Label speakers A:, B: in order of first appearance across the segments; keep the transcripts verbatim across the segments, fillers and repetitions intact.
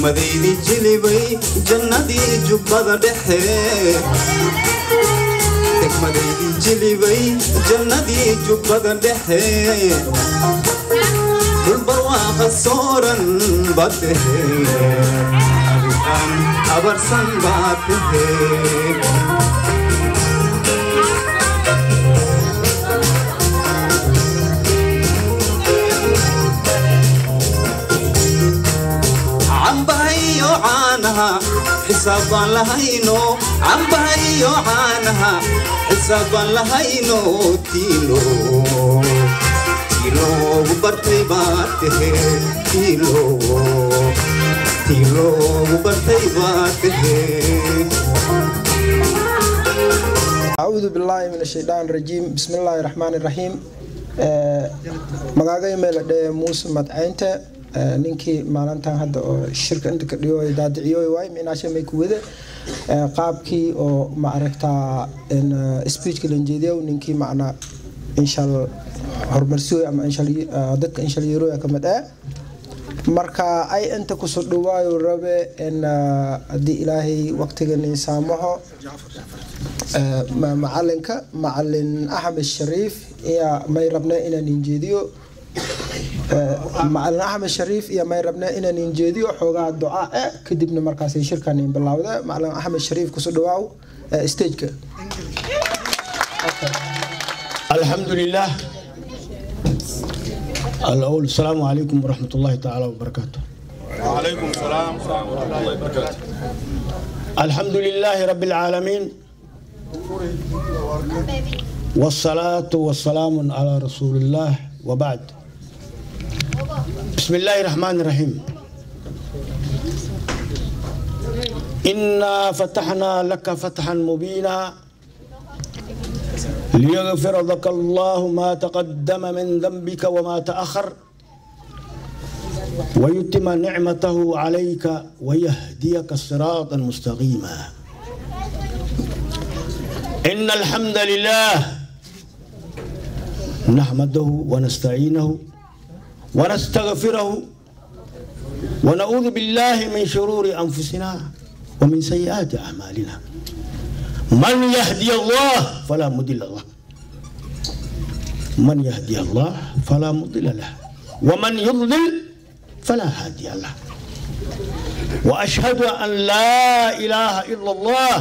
A: degmadaydi jilibay jannadii jubbada dhexe degmadaydi jilibay jannadii jubbada dhexe dulbarwaaqa sooran batehe abitaan abarsan batehe عنها حسابا لهينو عم بهيو عنها حسابا لهينو تيلو تيلو برتي باته تيلو تيلو برتي باته
B: أعوذ بالله من الشيطان الرجيم بسم الله الرحمن الرحيم مغاغي ميل موسى مدعينته ninkii maalintan hadda oo shirka inta ka dhiyo daadiciyo way meesha may ku wada qaabkii oo ma aragtaa in speech ka lanjeediyo ninkii macna inshallah hormarsiyo ama inshallah dadka inshallah yaro ka mid ah marka ay inta ku soo dhawaayo rabe in hadii ilaahay waqtigan insaamaho macalinka macalin Ahmed Sharif iyo may rabna inaan injeediyo معلن أحمد شريف يا ما يربنا إن ننجدي وحوجا الدعاء كدبنا مركز الشركة نبلاو ده معلن أحمد شريف كسودواو استيجك
C: الحمد لله الأول السلام عليكم ورحمة الله تعالى وبركاته
D: وعليكم السلام ورحمة الله وبركاته
C: الحمد لله رب العالمين والصلاة والسلام على رسول الله وبعد بسم الله الرحمن الرحيم إنا فتحنا لك فتحا مبينا ليغفر لك الله ما تقدم من ذنبك وما تأخر ويتم نعمته عليك ويهديك صراطا مستقيما إن الحمد لله نحمده ونستعينه ونستغفره ونعوذ بالله من شرور أنفسنا ومن سيئات أعمالنا من يهدي الله فلا مضل له من يهدي الله فلا مضل له ومن يضلل فلا هادي له وأشهد أن لا إله إلا الله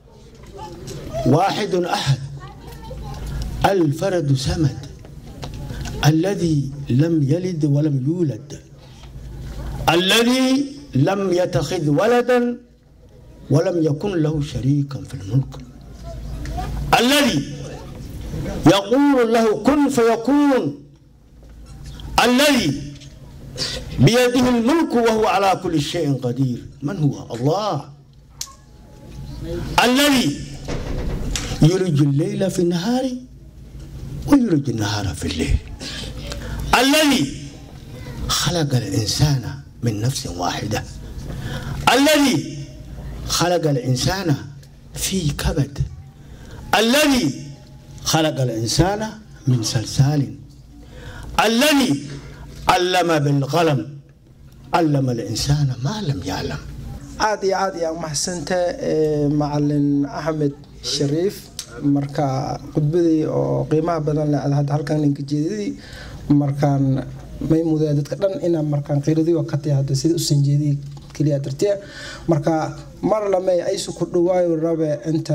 C: واحد أحد الفرد سمد الذي لم يلد ولم يولد الذي لم يتخذ ولدا ولم يكن له شريكا في الملك الذي يقول له كن فيكون الذي بيده الملك وهو على كل شيء قدير من هو الله الذي يولج الليل في النهار ويولج النهار في الليل الذي خلق الإنسان من نفس واحدة الذي خلق الإنسان في كبد الذي خلق الإنسان من سلسال الذي علم بالقلم علم الإنسان ما لم يعلم
B: عادي عادي يا محسنت معلن أحمد شريف marka qudbadii oo qiimaha badan leh aad halkan ninka jeediyay markaan may mudaa dadka dhan inaan markaan qiiradii oo ka tahay sida u sanjeedii kaliya dartiya marka mar lamay ay isku dhawaayo rabe inta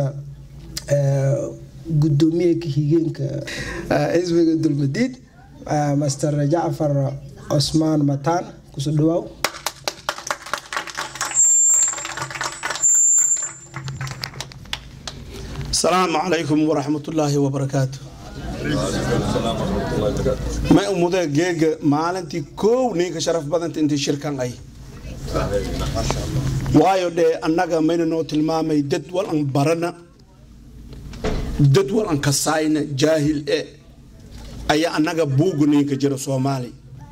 B: gudoomiyaha higeenka isbiga dulmadiid master Jaafar Osman Matan ku soo dhawaaw
D: السلام عليكم ورحمة الله وبركاته. ما أمودة جيج معلنتي كو نيك شرف بدنت أنت شركة أي. وايو ده أنك من نوت المام يدد والأن برنا دد والأن كسائن جاهل إيه أي أنك بوج نيك جرو سومالي.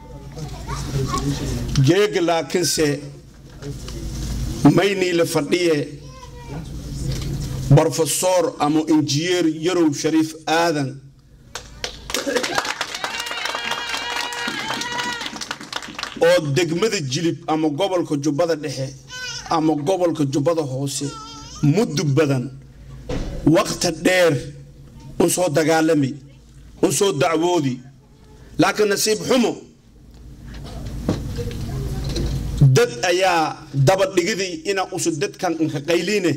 D: جيج لكن سه ما ينيل فرديه بروفيسور أمو إنجير يرو شريف آذن oo degmada jilib ama gobolka jubbada dhexe ama gobolka jubbada hoose muddo badan waqti dheer un soo dagaalamay un soo dacwoodi laakiin nasiib xumo dad ayaa daba dhigidii ina usu dadkan ka qayliine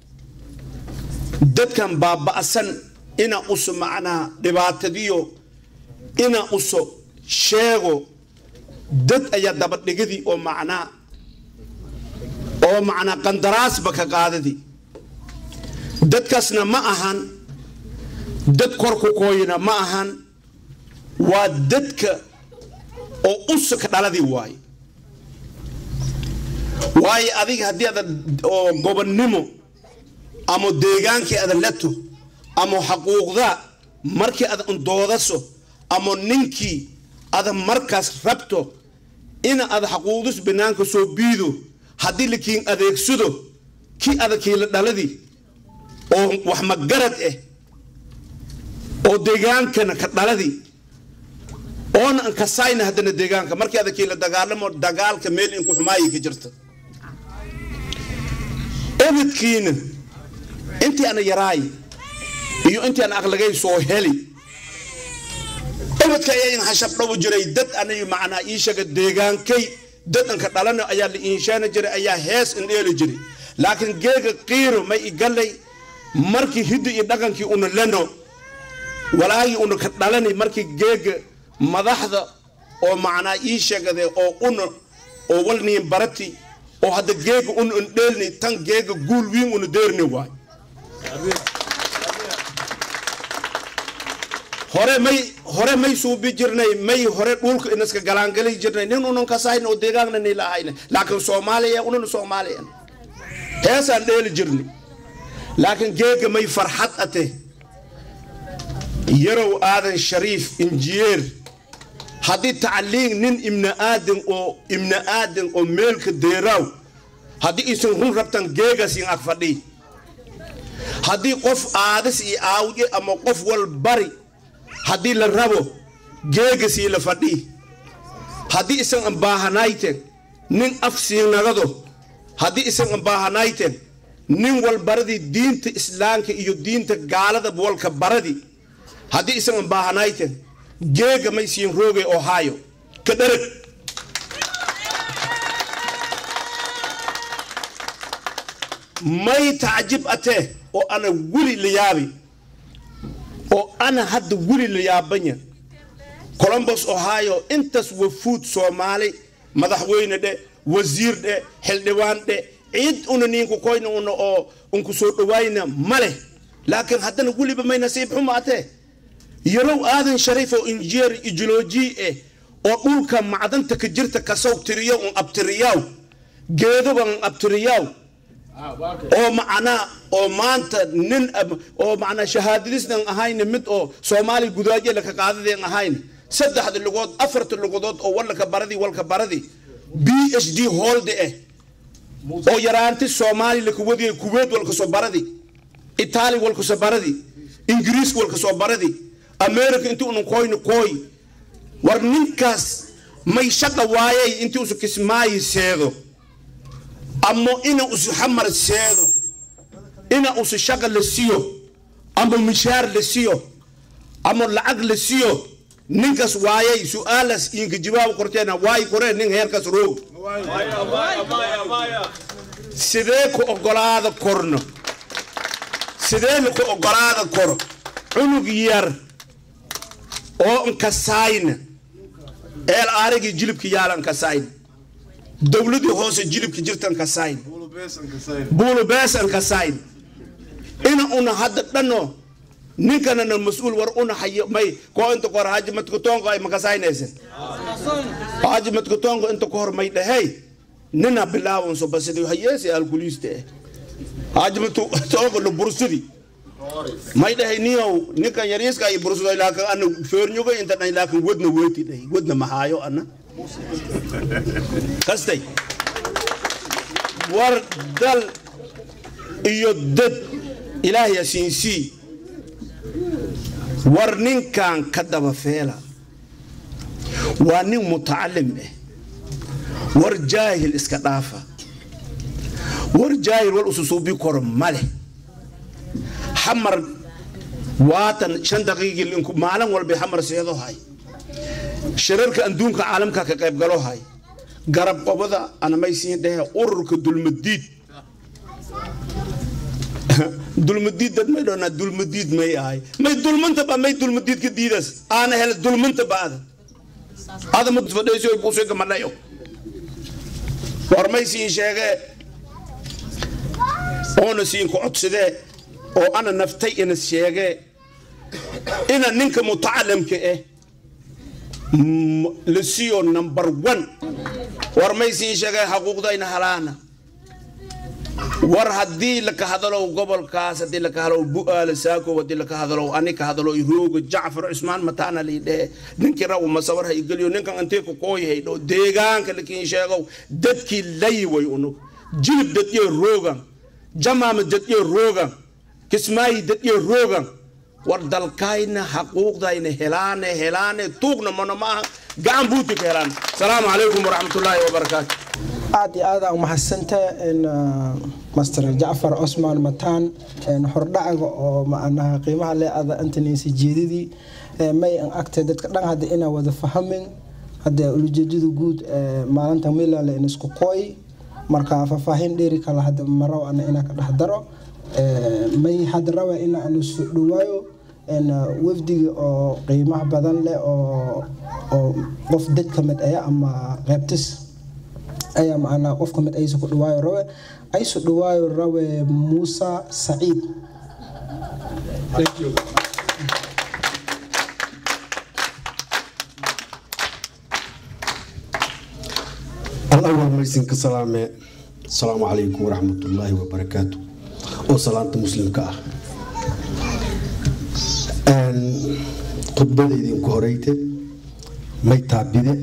D: dadkan baaba'san ina usu macnaa dhibaatadiyo ina usu sheego dad ayaa daba dhigidii oo macnaa oo macnaa qandaraasba ka qaadadii dadkaasna ma ahan dad kor ku kooyina ma ahan waa dadka oo usu ka dhaladii waaye waaye adiga haddii aad oo gobonnimo ama deegaankii aad leto ama xaquuqda markii aad undoodaso ama ninkii aad markaas rabto ina aad xaquuqdus banaanka soo biido haddii lakiin adeegsado kii adakii la dhaladii oo wax magarad ah oo deegaankana ka dhaladii oona an kasayna haddana deegaanka markii adakii la dagaalamo dagaalka meel in ku xumaayi ka jirta abadkiina intii ana yaraay iyo intii ana aqlagay soo heli abadka ayaa in hashab dhaw jiray dad anayu macnaa ii sheega deegaankay dad an ka dhalana ayaa la inshaana jiray ayaa hees in dheeli jiray laakiin geega qiiro may igalay markii hiddi iyo dhaqankii una leno walaagi una ka dhalani markii geega madaxda oo macnaa ii sheegade oo una oo walniin barati oo hadda geega un dheelni tan geega guul wiin una deerni waay hore may hore may suubi jirnay may hore dhulka inaska galaangali jirnay nin unan ka saayna oo deegaanna ni lahayn laakiin Soomaaliya unan Soomaaliya heesaan dheeli jirni laakiin geega may farxad ate yarow aadan shariif injineer haddii tacliin nin ibna aadan oo ibna aadan oo meelka deeraw haddii isan run rabtan geegas in ag fadhi haddii qof aadis iyo aawje ama qof wal bari haddii la rabo geegas iyo la fadhi haddii isan an baahanayten nin afsiin nagado haddii isan an baahanayten nin wal baradi diinta islaamka iyo diinta gaalada walka baradi haddii isan an baahanayten geega may siin roogay Ohio ka dharag may taajib ate oo ana wuli la yaabi oo ana hadda wuli la yaabanya Columbus Ohio intas wafuud Soomaali madaxweyne de wasiir de xildhibaan de cid una ninku koyna una oo unku soo dhawaayna male laakiin haddana waliba may nasiib xumo ate yarow aadan shariif oo injineer ijlooji eh oo dhulka macdanta ka jirta ka soo tiriyo un abtiriyaw geedoban abtiriyaw oo macna oo maanta nin oo macna shahaadadiisna ahayn mid oo Soomaali gudaaje la ka qaadadeen ahayn saddexda lugood afarta lugood oo walka baradi walka baradi B H D holde eh oo yaraanti Soomaali la ku wadiyo Kuwait walka soo baradi Italy walka soo baradi Ingiriis walka soo baradi America intuu unu koyno koy war ninkaas may shaqa waayay intuu su kismaayi seedo amma ina usu xamar seedo ina usu shaqa la siyo amma mishaar la siyo amma lacag la siyo ninkaas waayay su'aalas inka jawaab qorteena waay qoreen nin heerkaas roog sidee ku ogolaada korno sidee ku ogolaada kor cunug yar oo kasayna el arigi jilibki yaalan kasayna dawladii hoose jilibki jirtan kasayna bulu beesan kasayna ina una hadda dhano ninkana na mas'uul war una hayo may ko inta qor haji mat ko tongo ay makasaynayse haji mat ko tongo inta ko hor may dhahay nina bilaawon so basidi hayese alkuliste haji mat tongo lo bursidi may dhahay niyow ninkan yariiska ay bursuday laakiin anu feernyuga inta dhan laakiin wadna weeti dhahay wadna mahaayo ana kastay war dal iyo dad ilaahay asiinsi war ninkan ka daba feela waa nin mutacallim eh war jaahil iska dhaafa war jaahil wal ususuubi kor male xamar waatan shan daqiiqo linku maalin walba xamar seedo hay shirarka adduunka caalamka ka qayb galo hay garab qobada ana maysiin dhahe ururka dulmadiid dulmadiid dad may doona dulmadiid may ahay may dulmanta ba may dulmadiid ka diidas ana hel dulmanta baad هذا متفديس يبوسك كمان يو ورميسين شيء أنا سين كعد سده أو أنا نفتي إن الشيء إن نك متعلم كإيه لسيون نمبر one ورميسين شيء حقوق دين هلانا war hadii la ka hadalo gobolkaas hadii la ka hadalo bu'aal saako hadii la ka hadalo anika hadalo irooga Jaafar Usmaan mataana liidee ninkii raw ma sawir hay galiyo ninkan intee ku qooyay dho deegaanka lakiin sheego dadkii layway unu jilib dadkii roogan jamaam dadkii roogan kismaay dadkii roogan war dalkayna xuquuqdayna helaane helaane tuugna manama gacan buuti ka helaan salaamu alaykum wa rahmatullahi wa barakaatuh
B: aad iyo aad aan mahadsantahay in master Jaafar Usmaan Mataan in hordhacaga oo macnaha qiimaha leeyahay antanisi jeedidii may aan agtay dadka dhan hadda ina wada fahamin hadda ujeedadu guud maalinta Milan la isku qooy marka faafahin dheeri kala hadda maraw ana ina ka dhaxdaro may hadda rawa ina aan soo dhawaayo in wafdiga oo qiimaha badan leh oo oo qof dad kamid ah ama qaybtis أيا معنا قفكم من أيسو كدوايو روى أيسو دوايو روى موسى سعيد. Thank you.
E: الأول مرسين كسلامة السلام عليكم ورحمة الله وبركاته وصلاة مسلم كاه. أن خطبة دين كوريته ما يتعبده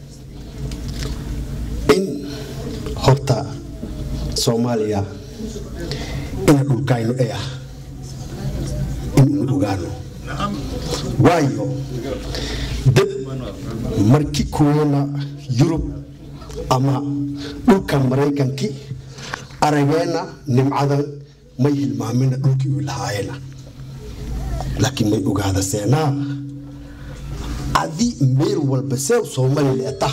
E: horta Soomaaliya ina dhulkaynu ay ah in ogaano waayo dad markii koona Yurub ama dhulka Mareykanki arageena nimcadan may hilmaamina dhulkii uu lahaayna laakiin may ogaada seena adi meel walba Soomaaliya ta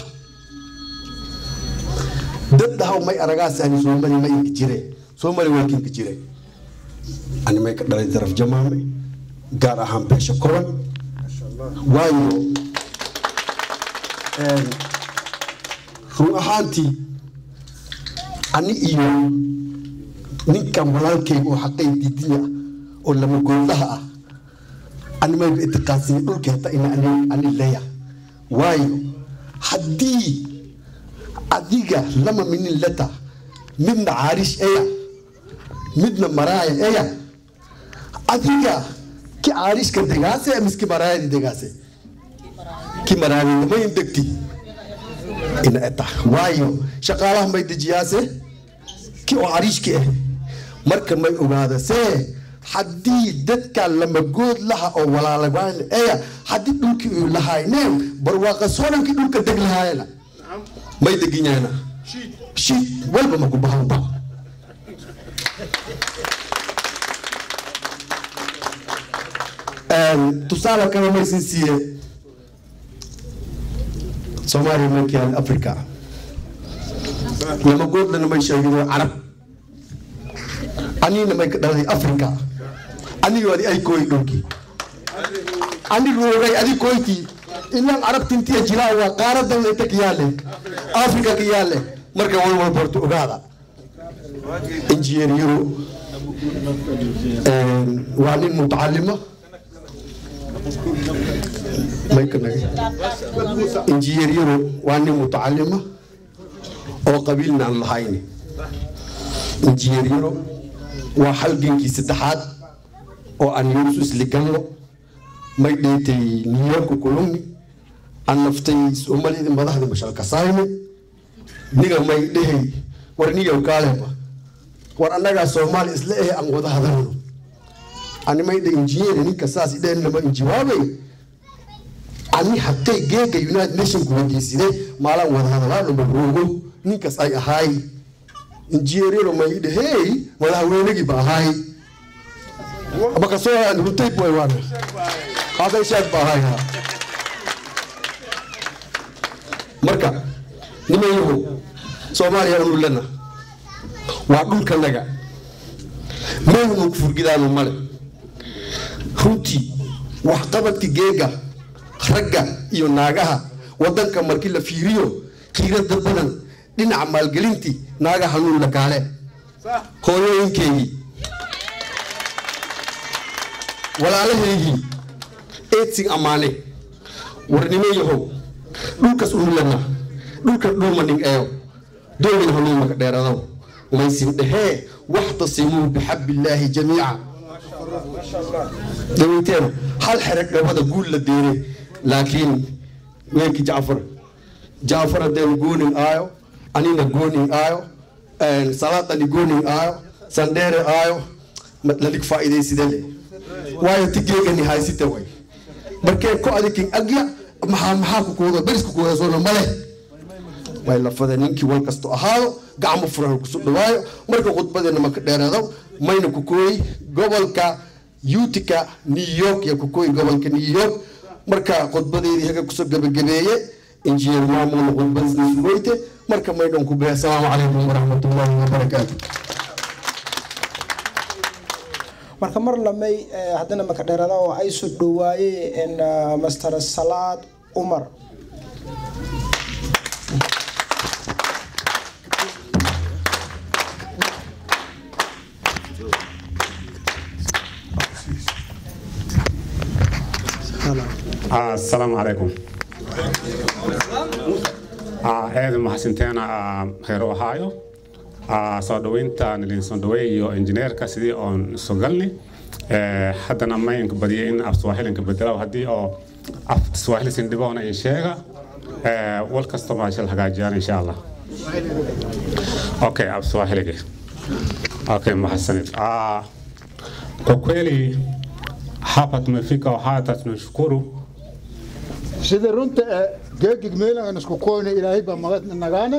E: daddaha may aragaas aan Soomaali may jireen Soomaali walkiin ka jireen ani may ka dhalay daraf jamaame gaar ahaan beesha koran waayo ee run ahaantii ani iyo ninkan walaalkaygu oo xaqay diidiya oo lama goolaha ah ani may itiqaadsin dhulkeeta in ani ani leeya waayo haddii adiga lama minin leta midna caarish eya midna maraaya eya adiga ki caarish ka degaase miski maraaya degaase ki maraaya ma indegti ina eta waayo shaqaalaha may dejiyaase ki oo caarish ki eh marka may ogaada see haddii dadka lama good laha oo walaalabaan eya haddii dhulkii uu lahayneen barwaaqa soonankii dhulka deg lahaayna ما يدقيني أنا شيء ولا ما كوبها وبا تصالح كمان ما يصير سومالي من كيان أفريقيا لما قلت لنا ما يشاهدوا عرب أني لما يكدرني أفريقيا أني يودي أي كوي دوكي أني روعي أني كويتي إن العرب تنتهي جلاء وقارة دولة كيالك أفريقيا كيالك مركب وين وين برتو هذا إنجينيرو وعلي متعلمة ما يكنا إنجينيرو وعلي متعلمة أو قبيلنا الهايني إنجينيرو وحلقين كي ستحات أو أن يوسوس لقنو ما يديتي نيويورك كولومي أن نفتي سومالي دم بدها دم بشال كسايمة نيجا ما يديه ورنيجا وكالبا ورنا جا سومالي إسلاه أن وده هذا أنا ما يدي إنجينير نيجا كساس إذا لما إنجوابي أني حتى جيجا يونايتد نيشن كونجيسي ده مالا وده هذا لما بروجو ninkas ay ahay injineero ma ide hey wala weynigi ba ahay ama ka soo aan runtay boy wana hada sheeg ba ahay marka nimayo Soomaaliya uu lana waa dhulka naga meenu furgidaan male runtii wax qabadki geega ragga iyo naagaha wadanka markii la fiiriyo qiirada badan dhinaca maalgelinti naaga hanuun la gaale hooyooyinkeegi walaalaheegi eedsig amaane warnimeeyahow dhulkas uu lana dhulka dhulmaning eeyo دومين هنوم كديرادو وميسين دهي واحتصموا بحب الله جميعا دويتين هل حرك هذا قول للديري لكن وينك جعفر جعفر دين قونين آيو أنينا قونين آيو صلاة اللي قونين آيو سندير آيو للك فائدة سيدلي وايو تجيك اني هاي ستوي بركين كو أديكين أجيا محا محا كوكودا بريس كوكودا زونا مالي way la fadaniinki wal kasto ahaado gacmo furan ku soo dhawaayo marka khudbadeena ma ka dheeraado mayna ku kooy gobolka Utica New York ya ku kooy gobolka New York marka khudbadeedii haga ku soo gabagabeeye injineer maamul khudbadiisa goyte marka maydon ku baa salaamu calaykum wa rahmatullahi wa barakaatuh
B: marka mar lamay hadana ma ka dheeraado oo ay soo dhawaayay in Master Salaad Umar
F: السلام عليكم. هذا محسنتنا هيرو هايو. صادوينتا نلين صندوقي إنجنير كسيدي أون سوغلني. حتى نما ينك بديين أفسواحيل ينك بدلا وهدي أو أفسواحيل سندبونا إن شاء الله. والكستمر شل حاجة إن شاء الله. أوكي أفسواحيل كي. أوكي محسنت. آه كوكولي hapa tumefika hata tunashukuru
G: sida runta geegig meelan isku koone ilaahay ba magad nagana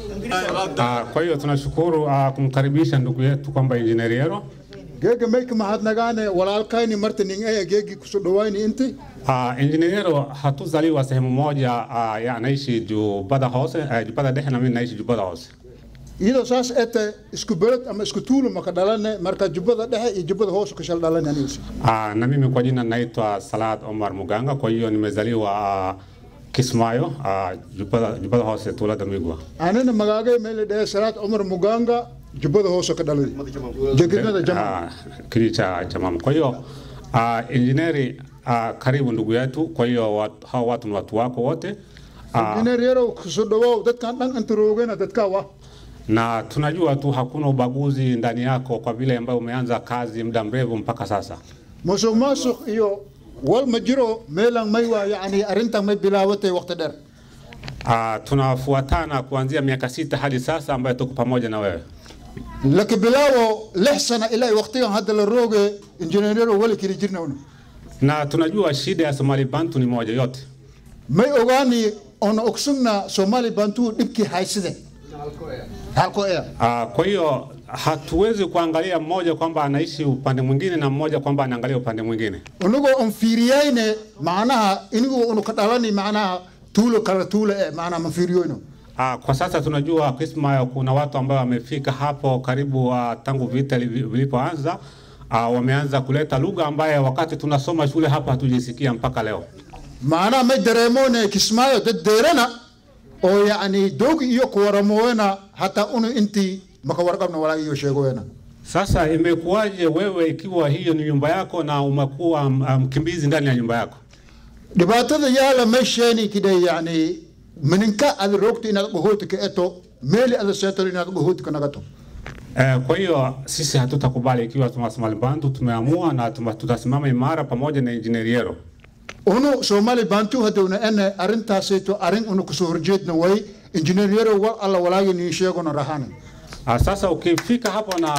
F: ah kwa hiyo tunashukuru kumkaribisha ndugu yetu kwamba injiniero
G: geega meek mahad nagana walaalkayni marta ning ay geegi ku soo dhawaani intii
F: ah injiniero hatuzaliwa sehemu moja ya anaishi Jubbada Hoose Jubbada Dhexe na mimi naishi Jubbada Hoose
G: iyadoo saas ete isku beled ama isku tuulo ma ka dhalane marka Jubbada Dhexe iyo Jubbada Hoose ka shal dhalan aniga
F: ah na mimi kwa jina naitwa Salaad Omar Muganga kwa hiyo nimezaliwa Kismayo Jubbada Jubbada Hoose tuulada Migwa
G: anana magaaga meel dhexe Salaad Omar Muganga Jubbada Hoose ka dhalay jegedada jamaa
F: kilicha jamaa kwa hiyo engineeri karibu ndugu yetu kwa hiyo hao watu ni watu wako wote
G: engineero kusoo dhawow dadkan dhan inta roogena dadka wa
F: na tunajua tu hakuna ubaguzi ndani yako kwa vile ambayo umeanza kazi muda mrefu mpaka sasa
G: musuq maasuq iyo wal majiro meelan maywa yani arintan may bilaawatay waqti dheer
F: ah tunafuatana kuanzia miaka sita hadi sasa ambayo tuko pamoja na wewe
G: laki bilaawo lix sana ila waqtigan hadda la rooge engineero wali kiri jirnawna
F: na tunajua shida ya Somali Bantu ni moja yote
G: may ogaani ona oksugna Somali Bantu dibki hayside halko ya
F: ah kwa hiyo hatuwezi kuangalia mmoja kwamba anaishi upande mwingine na mmoja kwamba anaangalia upande mwingine
G: unugo onfiriyaine maanaha inigo unukadalani maanaha tulo kala tulo eh maana mfiriyoino
F: ah kwa sasa tunajua Kismayo kuna watu ambao wamefika hapo karibu uh, tangu vita vilipoanza uh, wameanza kuleta lugha ambayo wakati tunasoma shule hapa hatujisikia mpaka leo
G: maana may dareemone Kismayo daddeerana oo yaani doog iyo kuwaramoona hata unu inti makawarqabna wala iyo sheegoena
F: sasa imekuwaje wewe ikiwa hiyo ni nyumba yako na umekuwa mkimbizi um, ndani ya nyumba yako
G: dhibaatada yaala meeshani kidai yani mininka ad roogti inaad qohooti ka eto meeli ad seeto inaad qohooti ka nagato
F: eh kwa hiyo sisi hatutakubali ikiwa tumasomali Bantu tumeamua na tutasimama imara pamoja na injiniero
G: ono Somali Bantu hadawna ana arintaasayto arin unu ku soo horjeedna way injiniero wal alla walaayo ni sheegona rahana
F: sasa ukifika hapo na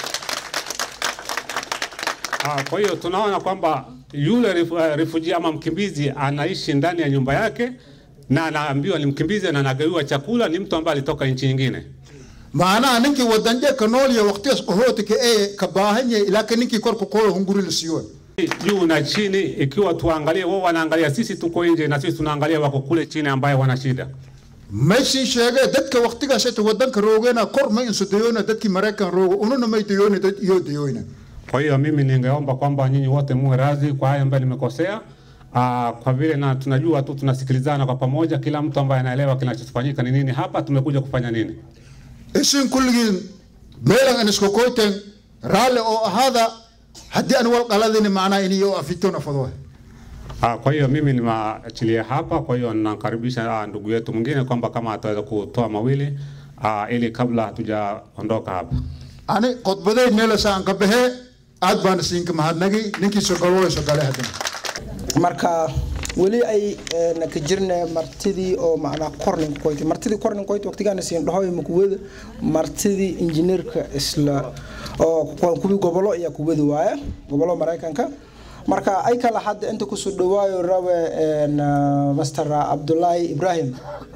F: ah kwa hiyo tunaona kwamba yule refugee ama mkimbizi anaishi ndani ya nyumba yake na naambiwa ni mkimbizi na nagawiwa chakula ni mtu ambaye alitoka nchi nyingine.
G: Maana ninki wadanje kanoli ya wakati hote ke e kabahanye lakini ninki korko kolo hunguri lisiwe.
F: Juu na chini ikiwa tuangalie wao wanaangalia sisi tuko nje na sisi tunaangalia wako kule chini ambaye wana shida.
G: Messi sheegay dadka waqtiga shayta wadanka roogena kor ma insu dayona dadki Mareykan roogo ununa may dayona dad iyo dayona.
F: Kwa hiyo mimi ningeomba kwamba nyinyi wote muwe radhi kwa haya ambayo nimekosea. Ah, kwa vile na tunajua tu tunasikilizana kwa pamoja, kila mtu ambaye anaelewa kinachofanyika ni nini hapa, tumekuja kufanya nini.
G: Isin kulligin meelan an isku koyten raali oo hada hadii an wal qaladini maana iniyo afitona fadwa.
F: Ah, kwa hiyo mimi nimaachilia hapa, kwa hiyo nakaribisha ndugu yetu mwingine kwamba kama ataweza kutoa mawili ah, ili kabla hatujaondoka hapa.
G: Ani khutbaday meel saan ka bahe aad baan siinka mahadnagi ninkii soo galay soo galay hadda.
B: marka wali ay naka jirna martidii oo macna kornin qoyti martidii kornin qoyti waqtigaana siin dhahoy makuwada martidii injineerka isla oo kubi gobolo iyo kuwada waaya gobolo Mareykanka marka ay kala hadda inta ku soo dhawaayo rawe en Master Abdullahi Ibrahim.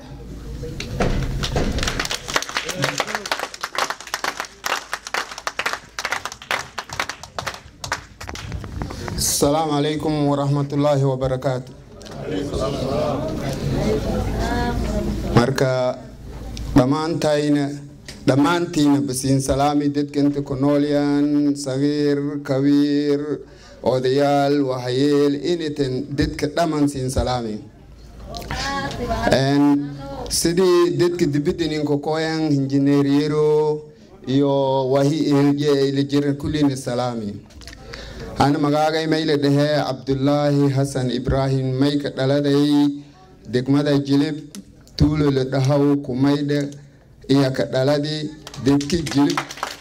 H: السلام عليكم ورحمة الله وبركاته. مركا دمان تاينا دمان تينا بسين سلامي دتك انت كنوليان صغير كبير اوديال وحيل انتن دتك دمان سين سلامي ان سيدي دتك دبيتن انكو كوين انجينيريرو يو وحي الجي الجير كلين سلامي. أنا مغاغي ميل ده عبد الله حسن إبراهيم ميك دلادي دك مادا جلب طول لدهاو كوميد إياك دلادي دك جلب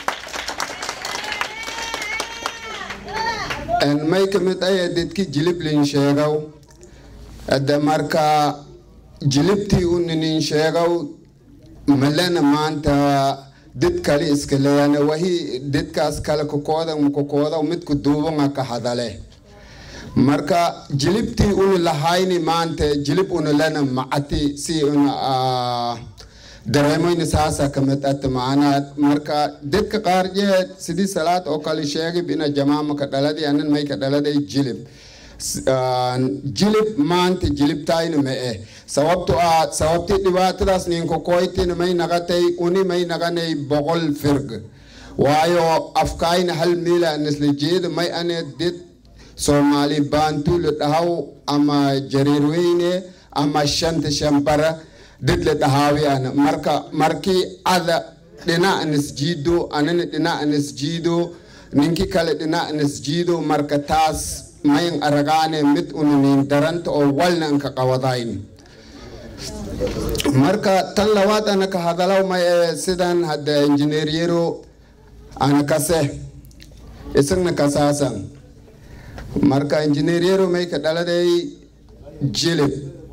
H: أن ميك متأيا دك جلب لنشيغاو الدماركا جلبتي ونن نشيغاو ملنا مانتا dad kale iska leeyana wahi dadkaas kale ku kooda ku kooda mid ku duuban ka hadale marka jilibti uu lahayni maanta jilib uu lana maati si una dareemayna saasa kamid at maana marka dadka qaar jeed sidii salaad oo kale sheegay bina jamaa ka dhaladi anan may ka dhaladay jilib jilib maanta jilibtayna ma eh sababtu ah sababti dhibaatadaas nin ko koytin may nagatay uni may naganay boqol firg waayo afkayna hal mila nisla jeed may ane did Somali bantu le dahaw ama jarirweyne ama shant shambara did le dahawi ana marka marki ada dina nisjido anan dina nisjido ninki kale dina nisjido marka tas mayin aragane mit unin darant o walna ka qawadayn marka tan lawad ana ka hadalaw may sidan hadda engineero ana kase isagna kasasan marka engineero may ka daladay jilib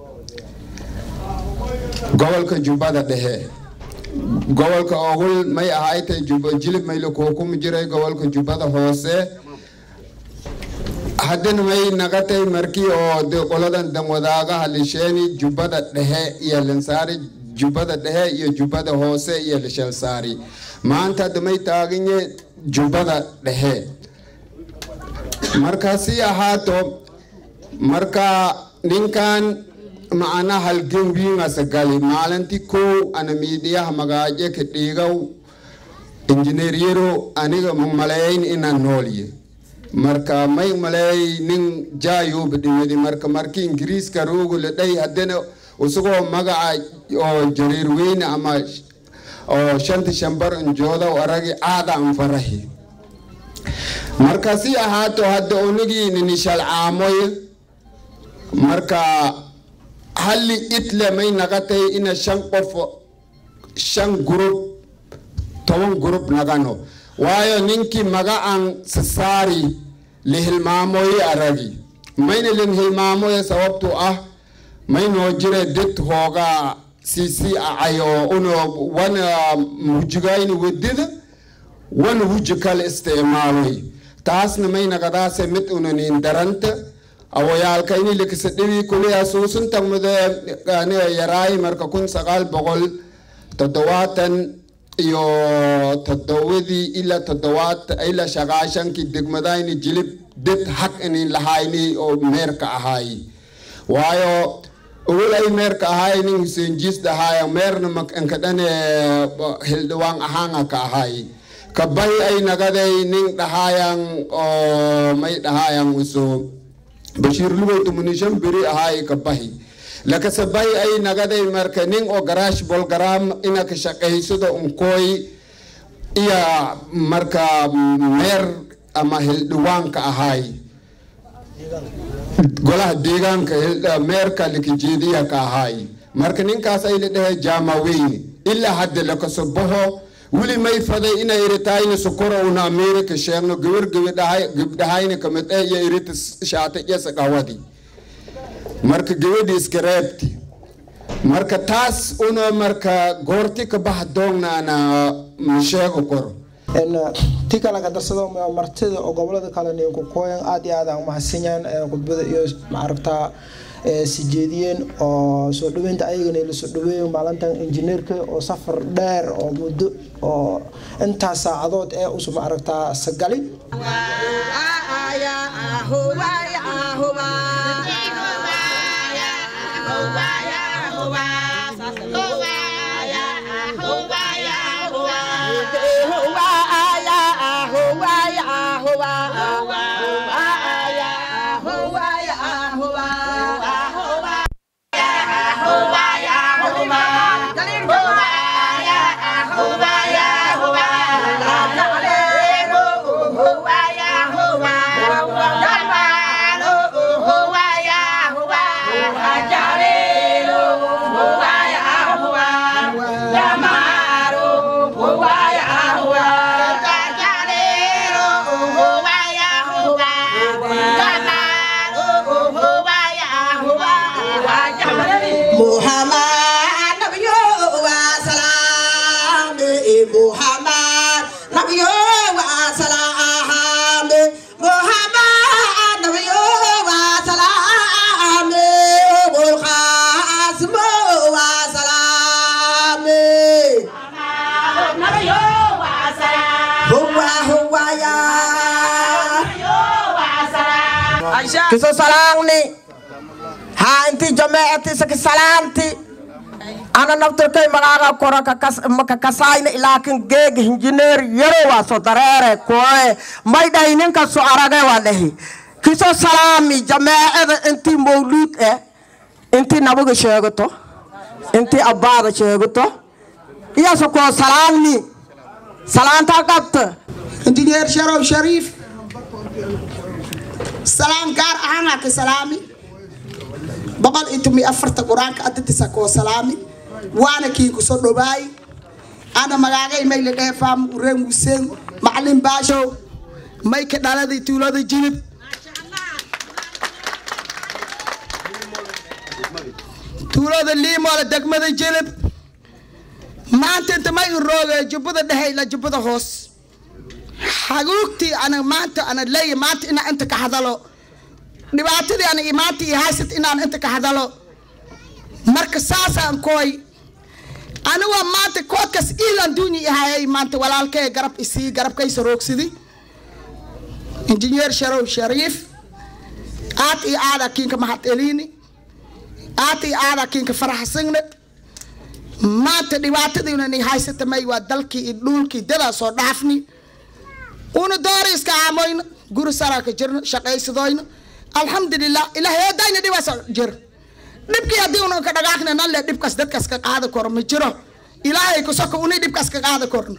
H: gowalka jubada dehe gowalka ogul may ahayte juba jilib may lo ko kum jiray gowalka jubada hoose haddana may nagatay markii oo de qoladan dan wadaaga halisheni jubada dhehe iyo lansaari jubada dhehe iyo jubada hoose iyo lishal saari maanta damay taaginye jubada dhehe marka si ahaato marka ninkan maana halgen wiinga sagali maalanti ko ana miidiya magaaje ka dhiigaw engineero aniga malayn ina nooliye marka may malay nin jaayo bidimadi marka marki ingiriis ka roogo la day hadana usugo magaca oo jarir weyn ama oo shanti shambar njooda aragi aada am farahi marka si ahaato hadda onigi ni shal aamoy marka hali itle may nagatay ina shan qof shan group toban group nagano waayo ninki magacaan sasaari lihilmaamoy aragi mayna lin hilmaamoy sababtu ah mayno jire dit hooga sisi ayo uno wana mujigayni wadida wana wujikal isticmaaloy taasna mayna gadaase mid unanin daranta awoyaalkayni likisadhibii kuley asuusuntan mude aniga yaraay marka kun sagaal boqol toddobaatan iyo toddobadii ilaa toddobaad ilaa shaqaashankii degmadayni jilib dad xaq inin lahayni oo meerka ahaay waayo awalay meerka ahaay nin Hussein Jiis dhahaaya meerna mankadhane hildhawaan ahaanga ka ahaay kabay ay nagaday nin dhahaayan oo may dhahaayan uso Bashir Lugo tumunishan biri ahaay kabahi laka sabay ay nagaday marka nin oo garaash bolgaram ina ka shaqaysado unkoy iya marka meer ama hildhiwaanka ahaay golaha deegaanka meerka likijeediya ka ahaay marka ninkaas ay la dhahay jaama weyn ilaa hadda la kasabaho wili may faday ina iritayna sokoro una America sheegno gabar gabadhahay gabdhahayna kamid ah iyo irita shaata yasa qawadi marka gabadhi iska reebti marka taas una marka goorti ka bahdoonana sheego kor
B: en tika laga darsado martida oo gobolada kale ee ku kooyan aad iyo aad aan mahadsanyahay khudbada iyo maaragta sijeediyeen oo soo dhaweynta ayagana la soo dhaweeyo maalintan injineerka oo safar dheer oo muddo oo inta saacadood ee usoo maaragta sagali
I: kiso salaamni ha inti jamaati sak salaamti ana naftirkay magaga koraka kas maka kasayna ilaakin geeg engineer yaro wa so dareere koe may dhaynin ka soo aragay walahi kiso salaami jamaacada inti mawlud eh inti nabuga sheegato inti abbaada sheegato iya so ko salaamni salaanta qabta
J: engineer Sharow Sharif سلام كار أنا كسلامي بقول إنتمي أفرت قرآن كأدت سكوا سلامي وأنا كي كسر دبي أنا ملاقي ما يلقى فام ورم وسين معلم باشو ما يكدل ذي تولد الجنب تولد اللي ما لدك ما الجنب ما أنت أنت ما يروج جبضة دهي لا جبضة هوس حقوقتي أنا مانت أنا لي مانت إن أنت كحذلو نبعتدي أنا إيمانتي هايست إن أنت كحذلو مركز ساسا كوي أنا ومانت كوكس إلى الدنيا هاي مانت ولا الكي قرب إسي قرب كيس روكسدي إنجنير شرو شريف آتي آدا كينك محتليني آتي آدا كينك فرح سنة مانت نبعتدي إن هايست ماي ودلكي إدلولكي دلا صور دافني una doris ka amoyna guru sara ka jirna shaqaysadoyna alhamdulillah ilaahay dayna dhibaasa jir dibki hadii una ka dhagaaqna nan le dibkas dadkas ka qaada kor ma jiro ilaahay ku soo una dibkas ka qaada korno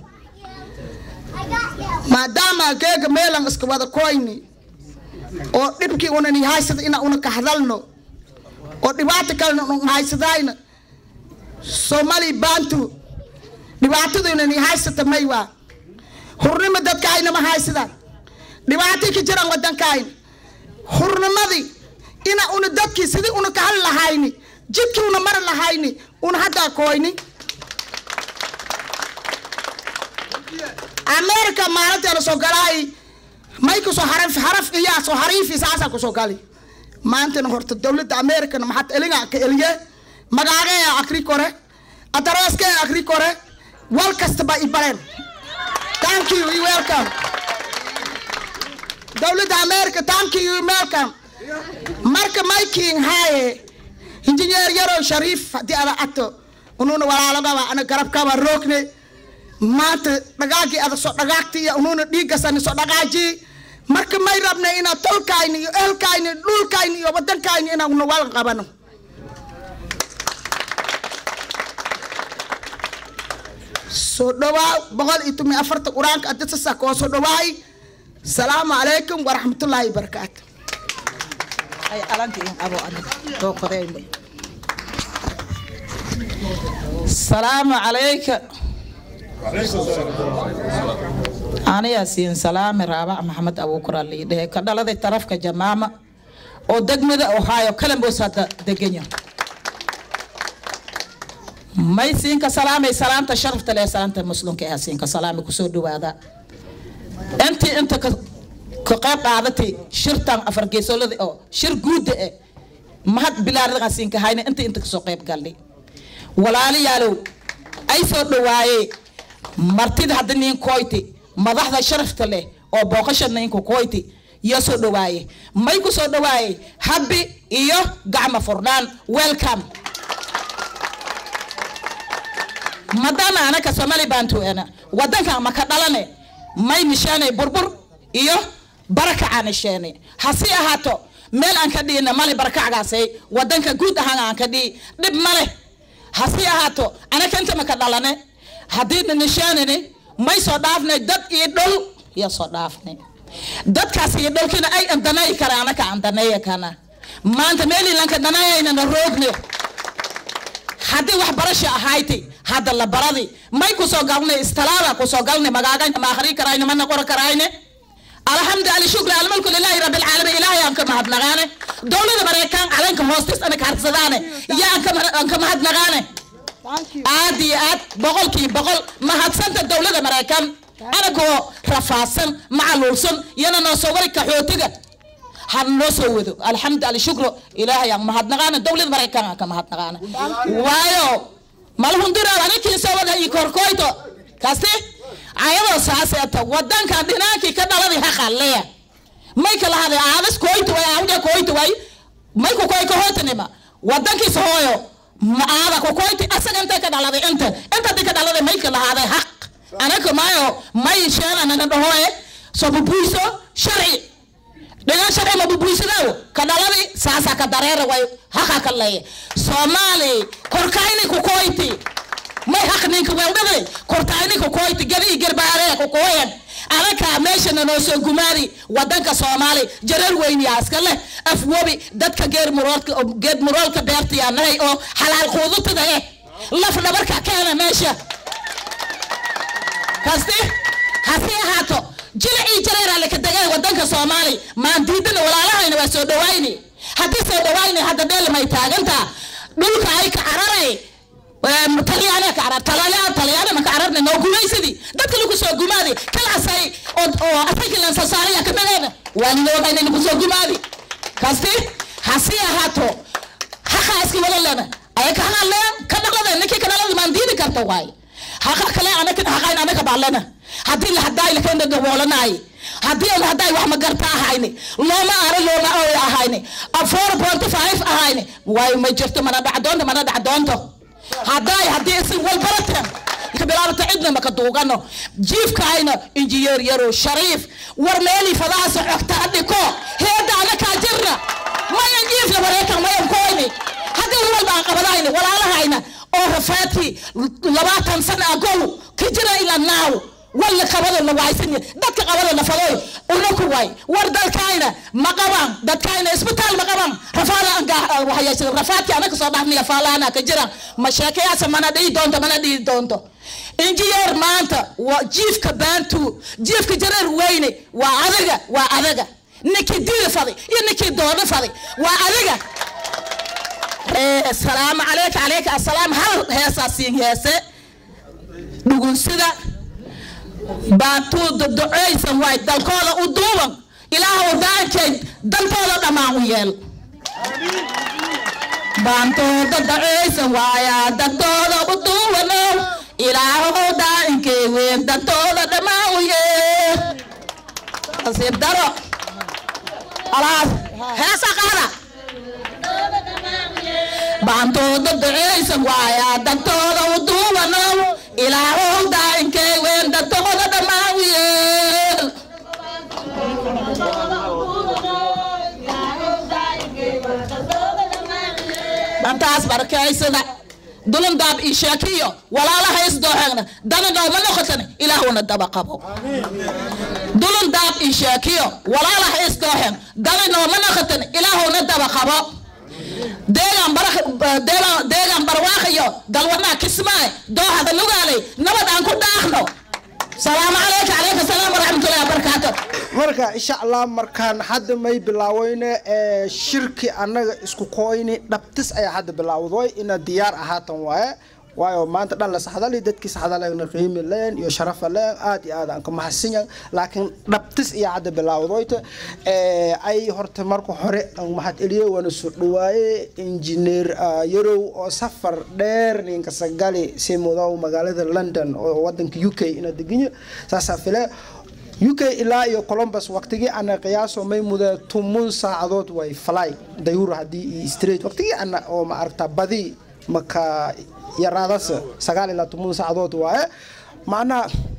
J: maadaama geega meelan iska wada koyni oo dibki una ni haysada ina una ka hadalno oo dhibaato kalena una haysadayna Somali Bantu dhibaatada ina ni haysata maywa hurnima dadkaayna ma haysadaan dhibaato ka jiraan wadankaayna hurnimadii ina una dadkii sidii una ka hal lahayni jidkii una mar lahayni una hadda kooyni America maalinta soo galay may ku soo haraf haraf iyo soo hariifi saasa ku soo gali maantana horta dowladda Amerikana maxad elinga ka eliye magaaga akri kore adaraaska akri kore wal kasta ba ibareen. Thank you, you welcome. dowladda Amerika, thank you, you welcome. marka making haye engineer Yaro Sharif di ala ato ununa walaalaga ana garabka ba rookne maanta dhagaagi ada soo dhagaagti ununa dhiiga san soo dhagaaji marka may rabna ina tolkayni iyo elkayni dhulkayni iyo wadankayni ina una wal qabano soo dhawaa boqol iyo toban iyo afar quraanka adda sa ko soo dhawaay salaamu alaykum wa rahmatullahi wa barakatuh ay alanti abo anig to qodeeyme salaamu alayka ana yaasiin salaam raaba maxamed abu kurali de ka dhaladay tarafka jamaama oo degmada Ohio Columbus hada deganyo may siin ka salaamay salaanta sharafta leh salaanta muslimka ee siin ka salaamay ku soo dhawaada inta inta ka ka qayb qaadatay shirtan afar geesolada oo shir guud ah mahad bilaarada siin ka hayna inta inta ka soo qayb galay walaalayaalow ay soo dhawaaye martida hadda nin koyti madaxda sharafta leh oo booqashada nin koyti iyo soo dhawaaye may ku soo dhawaaye habbi iyo gacma furnaan welcome madana ana ka Somali bantu ana wadanka ma ka dhalane may nishaanay burbur iyo baraka aan sheene hasi ahaato meel aan ka dhigna mali barakacgaasay wadanka guud ahaan aan ka dhig dib male hasi ahaato ana kanta ma ka dhalane hadii nishaanani may soo dhaafnay dad iyo dhul iyo soo dhaafnay dadkaas iyo dhulkina ay andanay karaana ka andanay kana maanta meel lanka danayayna na roogno hadii wax barasho ahayti hada la baradi may ku soo galnay istalaada ku soo galnay magaaga ma akhri karayna ma qor karayna alhamdulillah shukran almalku lillahi rabbil alamin ilahi aan ka mahad nagaane dawladda Mareykan calanka hoostis ana ka harsadaane ya aan ka aan ka mahad nagaane aadi aad boqolkii boqol mahadsanta dawladda Mareykan ana ko rafaasan macluulsan yana noo soo wari ka xootiga han noo soo wado alhamdulillah shukran ilahi aan mahad nagaane dawladda Mareykan aan ka mahad nagaane waayo malhundira anikin soo wada i korkoyto kaste ayado saasata wadanka dhinaanki ka dhaladi haqaleya may kala hada aadas koyto way awda koyto way may ku koy ko hotanima wadanki sooyo ma aada ko koyti asaganta ka dhaladi inta inta ka dhaladi may kala hada haq anaka mayo may sheena na dhahoye so bubuiso sharci dhina sharci ma bubuiso ka dhaladi saasa ka dareera way haqa kale Somali korkayni ku koyti may haq ninka weldade kortayni ku koyti gali garbaare ku koyan anaka meesha noo soo gumaari wadanka Soomaali jarar weyn yaa iska leh afwabi dadka geer muroolka geed muroolka beertiyaanay oo xalaal quudutada eh laf dhabarka keena meesha kaste hasi haato jilci jareera la ka dagay wadanka Soomaali ma diidana walaalahayna waa soo dhawaayni hadii soo dhawaayni hadda dheel may taaganta dhulka ay ka cararay talyaana ka carar talyaana talyaana ma ka cararna noo gumaysadii dadka lagu soo gumaadi kala asay oo asay lan sasaariya ka meelena waan loo baynay lagu soo gumaadi kaste hasi ahaato haqa iska wada lana ay ka halaan ka dhaqada ninka kana la man diidi karto waay haqa kale ana ka haqa ana ka baalana hadii la haday la kan daboolanaay hadii la haday wax ma garta ahayni looma ara looma oo ahayni four point five ahayni waay ma jirto mana dhacdoonto mana dhacdoonto haday hadii si wal baratan ka bilaabta cidna ma ka duugano jiifkaayna engineer Yaro Sharif war meeli fadaas xogta adiko heeda ana ka jirna ma jiif la Mareykan ma kooni hadii wal baan qabadayna walaalahayna oo rafaati labaatan sano ago ka jira ila naaw wala qabada la waaysan dadka qabada la faday unaku way war dalkayna ma qaban dadkayna isbitaal ma qaban rafaada anga waxay rafaati anaka soo dhaafniga faalaana ka jira mashaakiyada mana dhii doonto mana dhii doonto engineer maanta waa jiifka bantu jiifka jareer weyne waa adaga waa adaga niki diil faday iyo niki doona faday waa adaga ee salaam alayka alayka asalaam hal heesa siin heese dhugun sida baatu duceysan way dalkooda u duuban ilaahu daankeed dantooda dhamaan u yeel
K: بانتو ددعيس وايا دكتور بطولنا إلهو دائن كيوين دكتور دماوية أصيب درو خلاص هسا قارا بانتو ددعيس وايا دكتور بطولنا إلهو دائن كيوين دكتور دماوية بانتاس بركاي سدا دولن داب إيشاكيو ولا لا هيس دوهنا دنا دو من خطنا إلهنا دبا قبو دولن داب إيشاكيو ولا لا هيس دوهنا دنا دو من خطنا إلهنا دبا قبو ديغان برخ ديغان ديغان برواخيو دلونا كسماي دو هذا لغالي نبض أنكو داخلو السلام عليك عليك السلام ورحمة الله وبركاته
B: marka insha Allah markaan hadda may bilaawayna ee shirki anaga isku kooyni dhabtis ay hadda bilaawday ina diyaar ahaatan waaye waayo maanta dhan la saxdalay dadkii saxdalayna qiimo leen iyo sharaf leen aad iyo aad aan ka mahadsanyahay laakiin dhabtis iyo hadda bilaawday ee ay horta marka hore aan mahad celiyo wana soo dhawaaye engineer yarow oo safar dheer ninka sagali si mudaw magaalada London oo wadanka U K ina deganyo saasa file U K ilaa iyo Columbus waqtigii ana qiyaaso may mudo tumun saacadood way fly dayuur hadii straight waqtigii ana oo ma aragta badi maka yaraadaas sagaal ilaa tumun saacadood waaye maana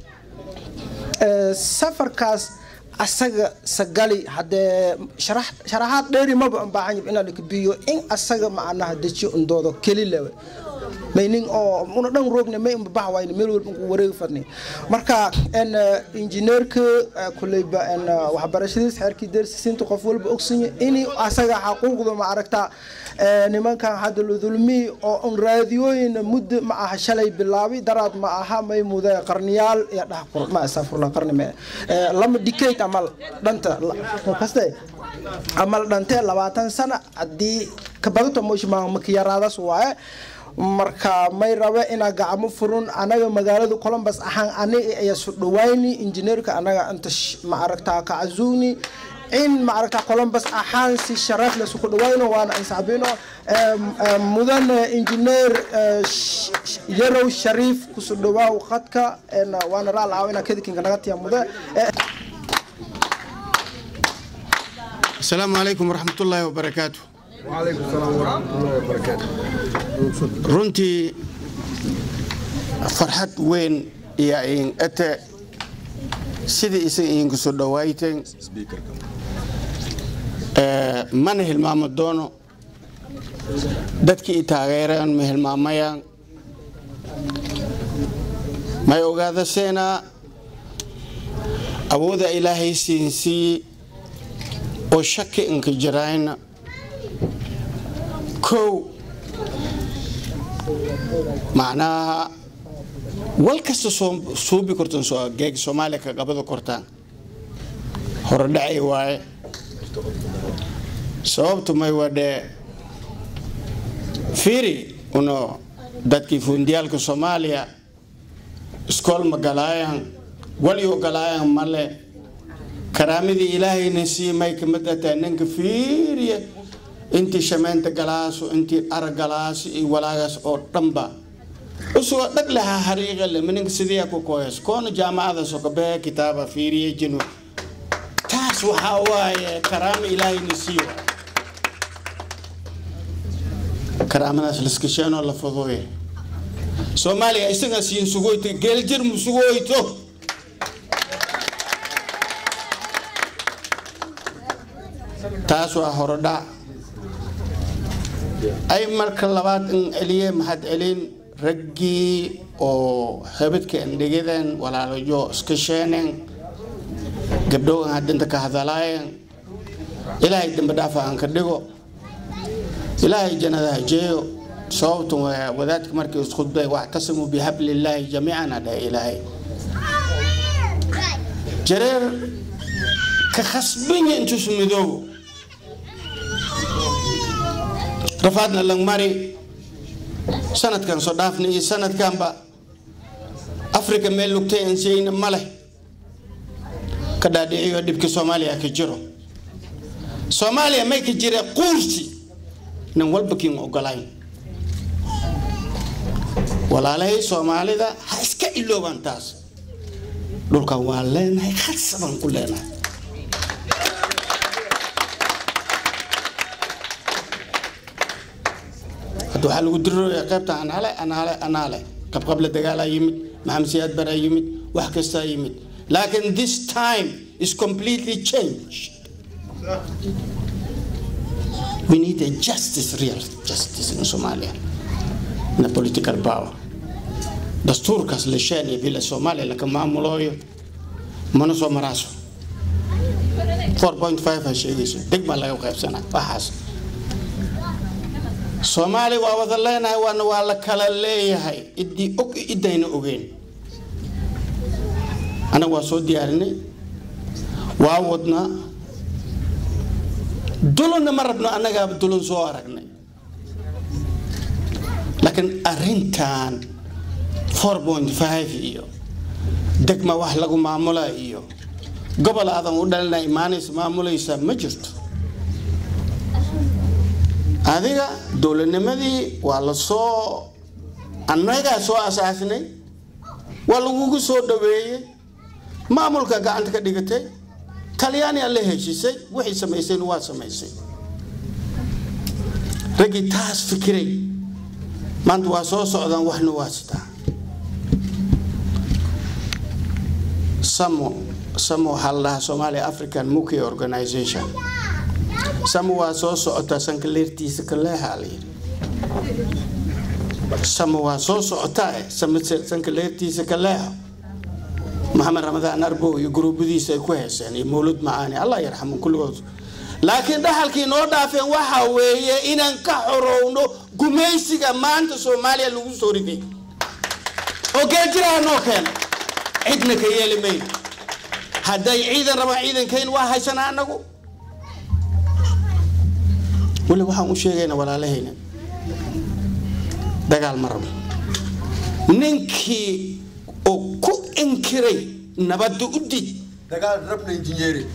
B: safarkaas asaga sagali hadee sharax sharaxaad dheeri ma baahan in la kabiyo in asaga macnaha daji undoodo keli leeyo mayning oo una dhan roogna may um baax wayna meel walba ku wareeg fadni marka en engineerka kuleyba en waxbarashadiis xeerkii darsiinta qof walba ogsan in asaga xaquuqda ma aragta nimankan hadda dulmi oo on raadiyooyin muddo ma aha shalay bilaabi daraad ma aha may muday qarniyaal iyo dhax ma safar la qarnime lama decade amal dhanta kaste amal dhante labaatan sano hadii ka badato mooshma ma kiyaraadaas waaye marka may raba ina gacmo furun anaga magaalada Columbus ahaan aniga ay soo dhawaayni engineerka anaga anta ma aragtaa ka azuni in ma aragtaa Columbus ahaan si sharaf la soo dhawaayno waana ansabino mudan engineer yarow sharif ku soo dhawaaw khadka waana raalaawina kadinka naga tiya mudan
L: السلام عليكم ورحمة الله وبركاته.
E: وعليكم السلام ورحمة الله وبركاته.
L: runtii farxad weyn iyo in ata sidii isaga idinku soo dhawaayteen ee mana hilmaamo doono dadkii taageeraan ma hilmaamayaan may ogaada seena awooda ilaahay siinsiiyey oo shaki inka jirayna kow معناها والكست صوبي كرتون سو جيج سومالي كقبضو كرتان هردعي واي صوبتو ما يودي فيري انو داتكي فونديال كو سوماليا سكول مقالايان وليو قالايان مالي كرامي دي إلهي نسي مايك مدتا ننك فيري انتي شمانت قلاس وانتي ار قلاس ولاغاس او دنبا اسو دق لها حريقه لمن سيديا كو كويس كون جامعه سوكبه كتابه فيري جنو تاس وها واي كرام الهي نسيو كرام ناس لسكشانو لا فضوي سوماليا اسنا سين سوغويت جيلجر مسوغويتو تاس وهردا أي مركز لبعض إليه محد إلين رجي أو هبت كأنديجدن ولا رجو سكشينين قبلو هادن تكهذا لاين إلهي دم بدافع عن كديجو إلهي جناه جيو صوت وذات مركز خطبة واعتصموا بحبل الله جميعا على إلهي جرير كخصبين أنتو سميدو رفعنا لنماري سنة كان صدافني سنة كان با أفريقيا ملوكتين سين ماله كدا ديو دبك سوماليا كجرو سوماليا ما كجري قرصي nin walba kiin ogolayn walaalahay Soomaalida ha iska ilooban taas dhulka waa leenahay khasban ku leenahay hadu waxa lagu diro qaybta anaale anaale anaale qab qabla dagaal yimid maxamed siyaad bara yimid wax kasta yimid laakiin this time is completely changed. We need a justice, real justice in Somalia, in the political power. Dastur kas leshani bila Somalia la kama amuloyo monoso maraso four point five hashigisu degma laga qaybsana waxaas Somalia waa wada leenahay waana waa la kala leeyahay idii og idayna ogeen ana waa soo diyaarinay waa wadna duluna marabna anaga dulun soo aragnay laakiin arintan four point five iyo degma wax lagu maamulaa iyo gobol aadan u dhalinay imaanaysa maamulaysa ma jirto adiga dowladnimadii waa la soo anaga soo asaasnay waa lagu soo dhaweeyay maamulka gacanta ka dhigatay talyaani alle heshiisay wixii sameysay waa sameysay ragi taas fikiray maanta waa soo socdaan waxna waa sitaa samo samo halla Somalia African Muki Organization samo waa soo socota sankalirtiisa kale hali samo waa soo socota sankalirtiisa kale محمد رمضان أربو يجروبدي سيكون حسين يمولد معاني الله يرحمه كل وقت لكن ده حالكي نودا في وحوي إن انكحرونه قميسي كمان تسوماليا لوجو سوري في أوكي جرا نوكل عيدنا كيالي مين هدا عيدا ربع عيدا كين واحد سنة عنكو ولا واحد مشينا ولا لهنا دقال مرم ننكي أو كو إنكري نبدو أدي
E: دقال ربنا إنجينيري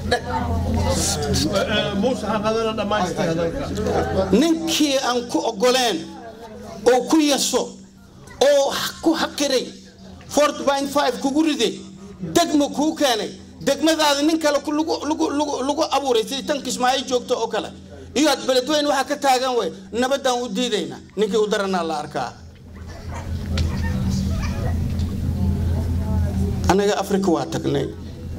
C: موسى هذا لا ما يستاهل
L: ننكي أنكو أقولين أو كو يسو أو كو حكري four point five كو قردي دقم كو كاني دقم هذا ننكا لكو لغو لغو لغو لغو أبو ريسي تنكش معي جوكتو أوكلا إيوات بلدوين وحكا تاغان وي نبدا أدي دينا ننكي ودرنا الله أركا أنا أفريقيا واتقني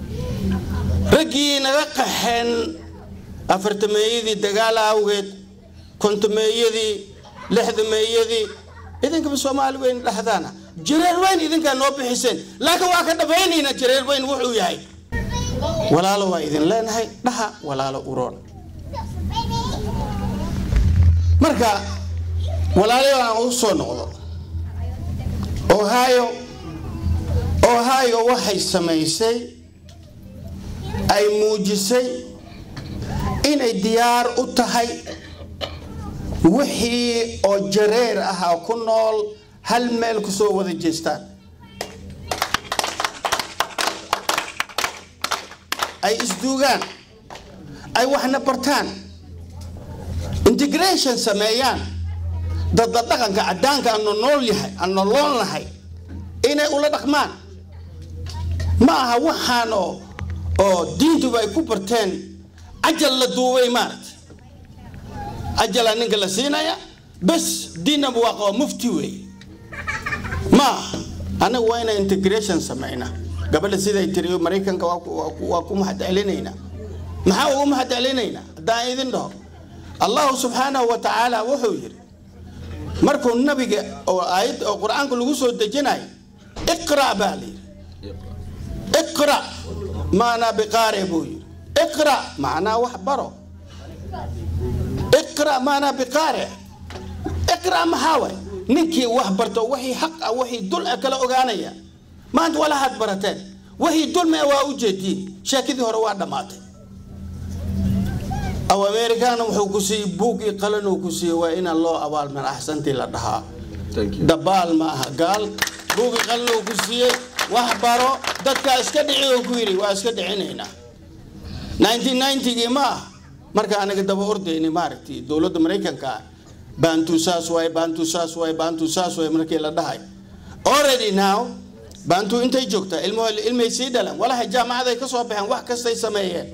L: رجي نقحن أفرتميدي دجال أوجد كنت ميدي لحد ميدي إذن كم الصومال وين لحدانا جرير وين إذن كان نوبي حسين لكن واحد بيننا جرير وين وحوي هاي ولا له إذن لا نهاي لها ولا له أورون مركا ولا له أوصل نقطة أوهايو أوهايو waxay samaysay ay muujisay inay diyaar u tahay wixii oo jareer ah ku nool hal meel ku soo wada jeestaan ay isduugaan ay waxna bartaan integration sameeyaan dad dhaqanka cadaanka aan nool yahay aan nool nahay inay ula dhaqmaan ما هو حانو أو دين تبعي كوبرتين أجل لدوي مات أجل أنك لسينا يا بس دين بواقع مفتوي ما أنا وين إنتجريشن سمعنا قبل سيدا يتريو مريكان كواكم حد علينا ما هو ما حد علينا دا إذن ده الله سبحانه وتعالى وحوير مركو النبي أو آيات أو قرآن كله سود الجناي اقرأ بالي اقرأ معنا بقارئ بوي اقرأ معنا وحبره اقرأ معنا بقارئ اقرأ محاور نكي وحبرته وحي حق وحي دل أكل أغانية ما أنت ولا حد برتين وحي دل ما وأوجدي شاكذي هو دمات أو أمريكان وحكسي بوكي قلن وكسي وإن الله أبال من أحسنتي لدها دبال ما قال بوكي قلن وكسي وحبارو دتك اسكدعي وكويري واسكدعينينا nineteen ninety ما marka anaga daba ordayni maaragti dawladda Mareykanka bantu saas way bantu saas way bantu saas way markii la dhahay already now bantu intay joogtaa ilmo ilmay sii dhalan walaha jaamacada ay ka soo baxeen wax kasta ay sameeyeen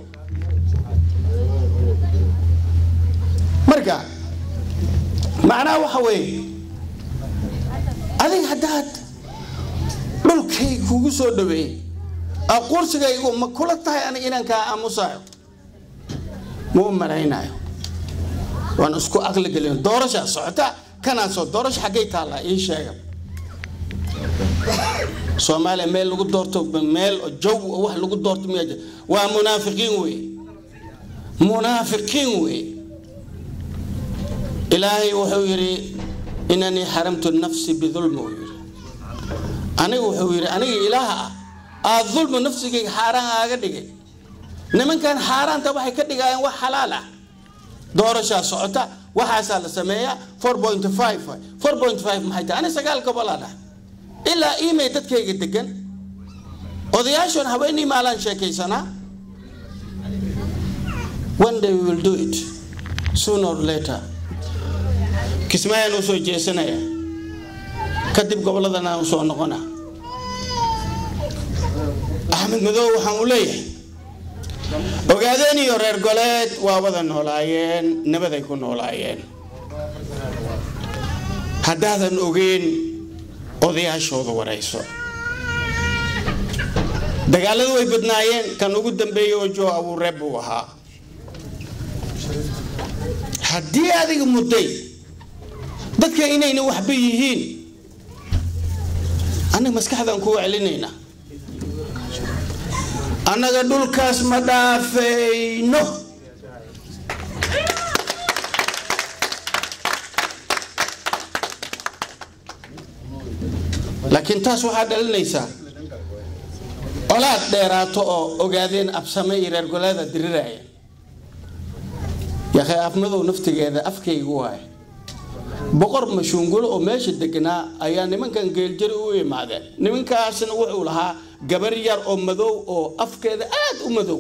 L: marka macnaha waxa weeye adiga hadaad dhulkay kugu soo dhaweey aqoonsigaygu ma kula tahay ana inaan ka aamusayo muu maraynayo waan isku aqli galin doorasha socota kana soo doorasho xagay taala ii sheega Soomaaliya meel lagu doorto meel jow wax lagu doorto miyaje waa munaafiqiin way munaafiqiin way ilaahay wuxuu yiri inani haramtu nafsi bidulm aniga wuxuu yiri aniga ilaaha ah dhulm nafsiga xaraan aaga dhigay nimankan xaraanta waxay ka dhigayaan wax xalaal ah doorasho socota waxa la sameeyaa four point five four point five maxay tahay ana sagaal gobolada ila email dadkayga degan odayaashan haweeney maalan sheekaysana one day we will do it sooner or later kismaayaan soo jeesanaya kadib goboladana aan soo noqona Ahmed Madow waxaan u leeyahay ogaadeen iyo reer goleed waa wada noolaayeen nabad ay ku noolaayeen hadaadan ogeyn odayaashooda warayso dagaaladu way badnaayeen kan ugu dambeeyay oo joo Abu Reeb uu ahaa hadii adiga muday dadka inayna waxba yihiin anaga maskaxdan ku celinayna anaga dhulkaas ma dhaafayno laakiin taas waxa dhalinaysa olaad dheeraato oo ogaadeen absame reer goleeda diriraya ya khay afmadu naftigeeda afkaygu waay boqor mashungulo oo meesha deganaa ayaa nimankan geeljari u imaadeen nimankaasna wuxuu lahaa gabar yar oo madow oo afkeeda aad u madow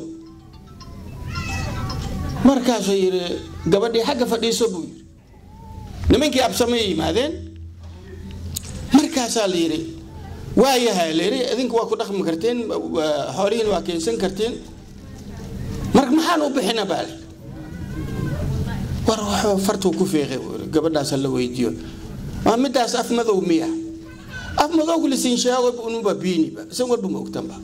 L: markaas ay yiri gabadhii xagga fadhiiso buu yiri nimankii absamay yimaadeen markaas la yiri waayahay leeri idinku waa ku dhaqmi karteen xoolihiin waa keensan karteen marka maxaan u bixina baali war waxa fartu ku fiiqay gabadhaas la weydiyo ma midaas af madow miya af madow ku lisin sheego uu ba biini ba san walba ma ogtamba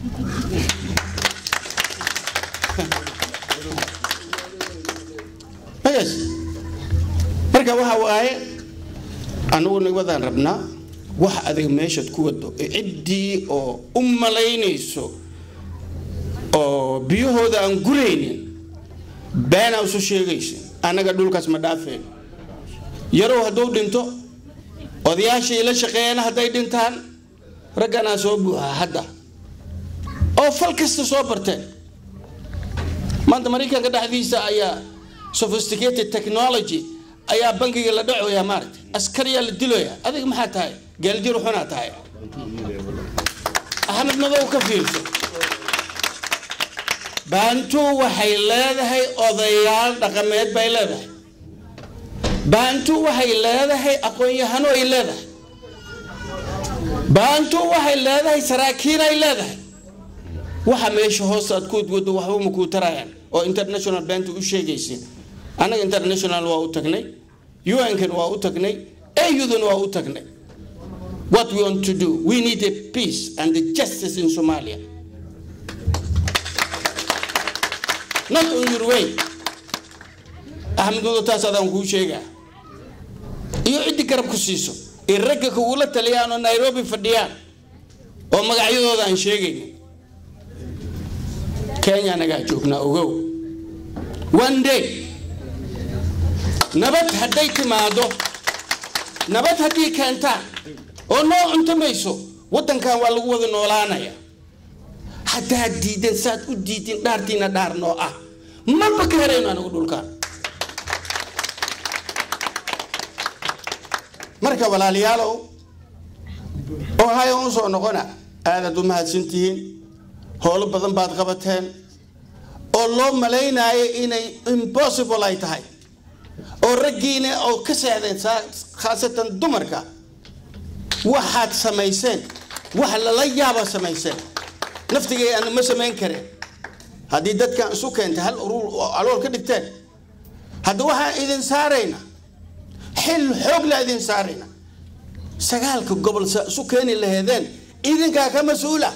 L: ayas marka waxa waaye anu nabadaan rabnaa wax adiga meesha ku wado cidii oo u malaynayso oo biyahooda aan gureynin baan u soo sheegayso anaga dhulkaas ma dhaafeen yarow haduu dhinto odayaashii la shaqeeyana haday dhintaan ragana soo buuxa hadda oo fal kasta soo barteen maanta Mareykanka dhaxdiisa ayaa sophisticated technology ayaa bangiga la dhacoyaa maartay askariya la diloya adiga maxaa tahay geeldir xuna tahay Ahmed Madow ka fiirso bantu waxay leedahay odayaal dhaqameed bay leedahay bantu waxay leedahay aqoon-yahano ay leedahay bantu waxay leedahay saraakiin ay leedahay waxa meesha hoostaad ku wado waxba ma ku tarayaan oo international bantu u sheegaysiin anaga international waa u tagnay U N kan waa u tagnay A U dan waa u tagnay what we want to do we need a peace and the justice in Somalia not on your way Ahmed Madow taas adaan ku sheegaa iyo cid garab ku siiso ee ragga ku ula taliyaan oo Nairobi fadhiyaan oo magacyadooda aan sheegayno Kenya naga joogna ogow one day nabad haday timaado nabad hadii keenta oo noo cuntamayso wadankan waa lagu wada noolaanaya hadaa diidan saad u diidin dhaartiina dhaarno ah ma bakarayno anagu dhulka marka walaaliyaalow oo hay oo soo noqona aad u mahadsantihiin howlo badan baad qabateen oo loo malaynayo inay impossible ay tahay oo raggiina oo ka seexdeen khaasatan dumarka waxaad samayseen wax lala yaaba samayseen naftigay aan ma samayn kareen haddii dadkan isu keentay hal urur oo alool ka dhigteen hadda waxaan idin saarayna xil xoog la idin saarayna sagaalka gobol isu keeni laheedeen idinkaa ka mas-uula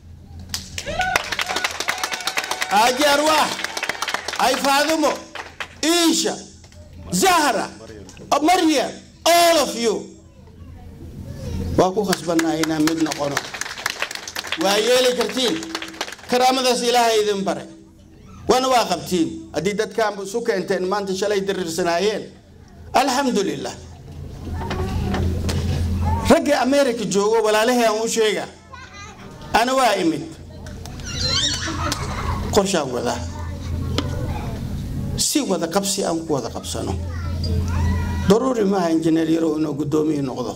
L: aji arwaax ay faadumo iisha zahra maryam all of you waa ku khasbanaa inaan mid noqono waa yeeli kartiin karaamadaas ilaahay idin bare وانا واقبتين ادي دد كان سوكا انت ما انت شلي درسنايين الحمد لله رجع امريكا جوجو ولا له يا شيغا انا وايمت قرشا وذا سي وذا قبسي ام وذا قبسنو ضروري ما انجينير يرو انه قدومي نقضه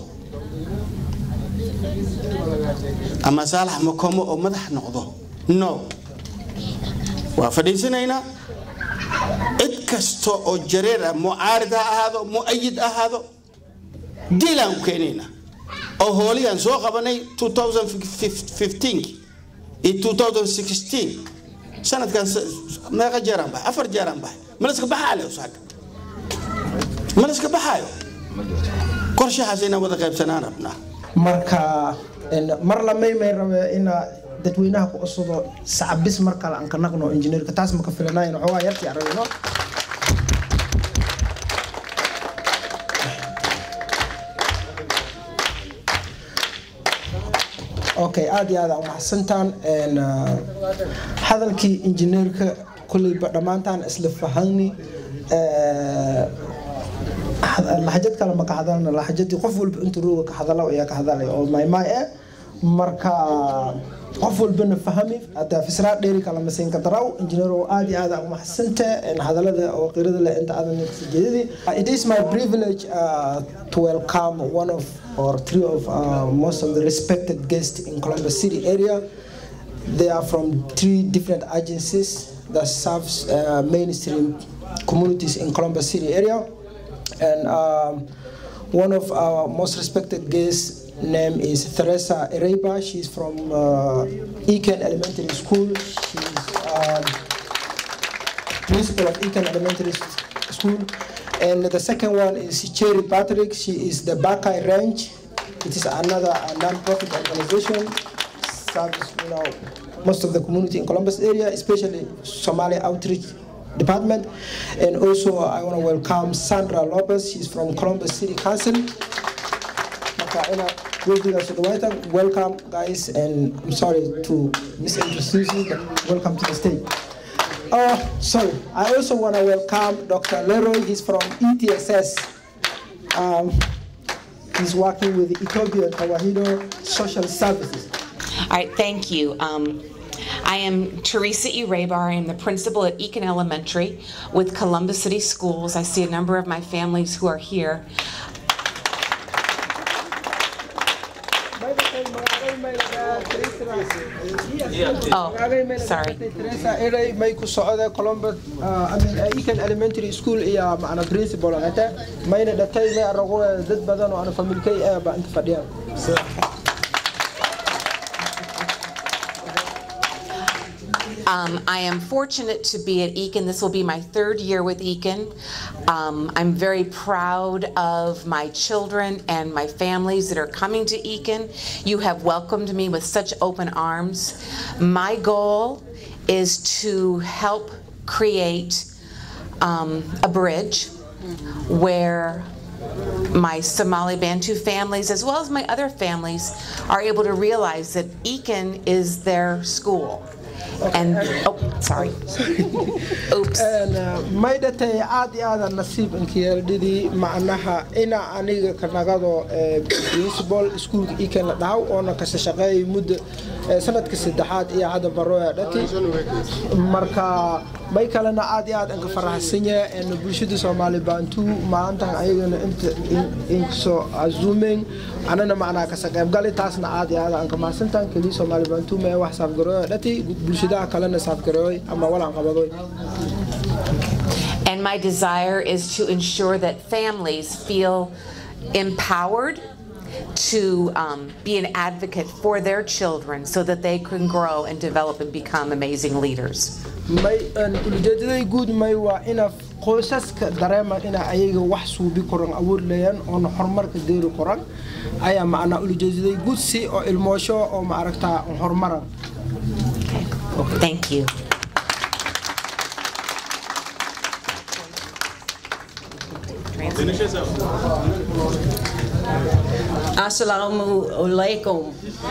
L: اما صالح مكومو او مدح نقضه نو وفديسنينا اتكستو او جريرة معارضة هذا مؤيد هذا ديلان كينينا او هوليان سو قبني twenty fifteen اي twenty sixteen سنة كان ما جيران با افر جيران با ملسك بحاله وساق ملسك بحاله قرشة حسينا وذا قيب سنانا بنا
B: marka mar la meymay rabe ina dadweynaha ku cusub sacabis marka la anka naqno engineer ka taas ma ka filanayno xogaa yartii aragno okay aad iyo aad u mahadsantaan een hadalkii engineerka kulli dhamaantaan isla fahani ee lahajad kala ma ka hadalna lahajadii qof walba inta rooga ka hadalo ayaa ka hadalay oo my my eh marka qof walba na fahmi hada fisraa dheeri kala maseen ka daraw engineer oo aad iyo aad u mahadsantaa in hadalada oo qirada la inta aadan jeedidi it is my privilege uh, to welcome one of or three of uh, most of the respected guests in Columbus City area. They are from three different agencies that serves uh, mainstream communities in Columbus City area. And um, one of our most respected guests name is Teresa Ereba. She's from uh, Eken Elementary School. She's um, principal of Eken Elementary School. And the second one is Cherry Patrick. She is the Bakai Ranch. It is another a non-profit organization. Serves, you know, most of the community in Columbus area, especially Somali Outreach Department. And also I want to welcome Sandra Lopez. She's from Columbus City Council. Welcome guys, and I'm sorry to misintroduce you, but welcome to the stage. Oh, sorry. I also want to welcome Doctor Leroy. He's from E T S S. Um, he's working with Ethiopian Tawahido Social Services.
M: All right, thank you. Um, I am Teresa E. Raybar. I am the principal at Eken Elementary with Columbus City Schools. I see a number of my families who are here. Oh, sorry.
B: Teresa Eray may ku socda Columbus I mean Eken Elementary School iyo macna principal ata mayna dhatay ma arago dad badan oo aan familkay ah ba inta fadhiyaan.
M: Um, I am fortunate to be at Eken. This will be my third year with Eken. Um, I'm very proud of my children and my families that are coming to Eken. You have welcomed me with such open arms. My goal is to help create um, a bridge where my Somali Bantu families, as well as my other families, are able to realize that Eken is their school. And oh, sorry. Oops.
B: And my datay aad iyo aad nasiib inkiyaldidi macnaha ina aniga kanagado principal school Eken la dhaw oo na ka shaqeeyay muddo sanadka saddexaad iyo hada barooya dhati marka may kalena aad iyo aad aan ka faraxsan yahay in bulshada Soomaali Bantu maanta ayagana inta in soo azuming anana macnaha ka qayb galay taasna aad iyo aad aan ka maasantaan kaliya Soomaali Bantu ma wax saaf garooya dhati bulshada hay-adaha kalena saafgareeyoy ama walan qabadoy.
M: And my desire is to ensure that families feel empowered to um, be an advocate for their children so that they can grow and develop and become amazing leaders.
B: may ujeedaday guud may waa ina qoysaska dareema ina ayaga wax suubi koran awood leeyaan oo horumarka deeri koran ayaa macna ujeedaday guud si oo ilmoosho oo ma aragtaa horumaran.
M: Thank you.
N: Assalamu alaikum.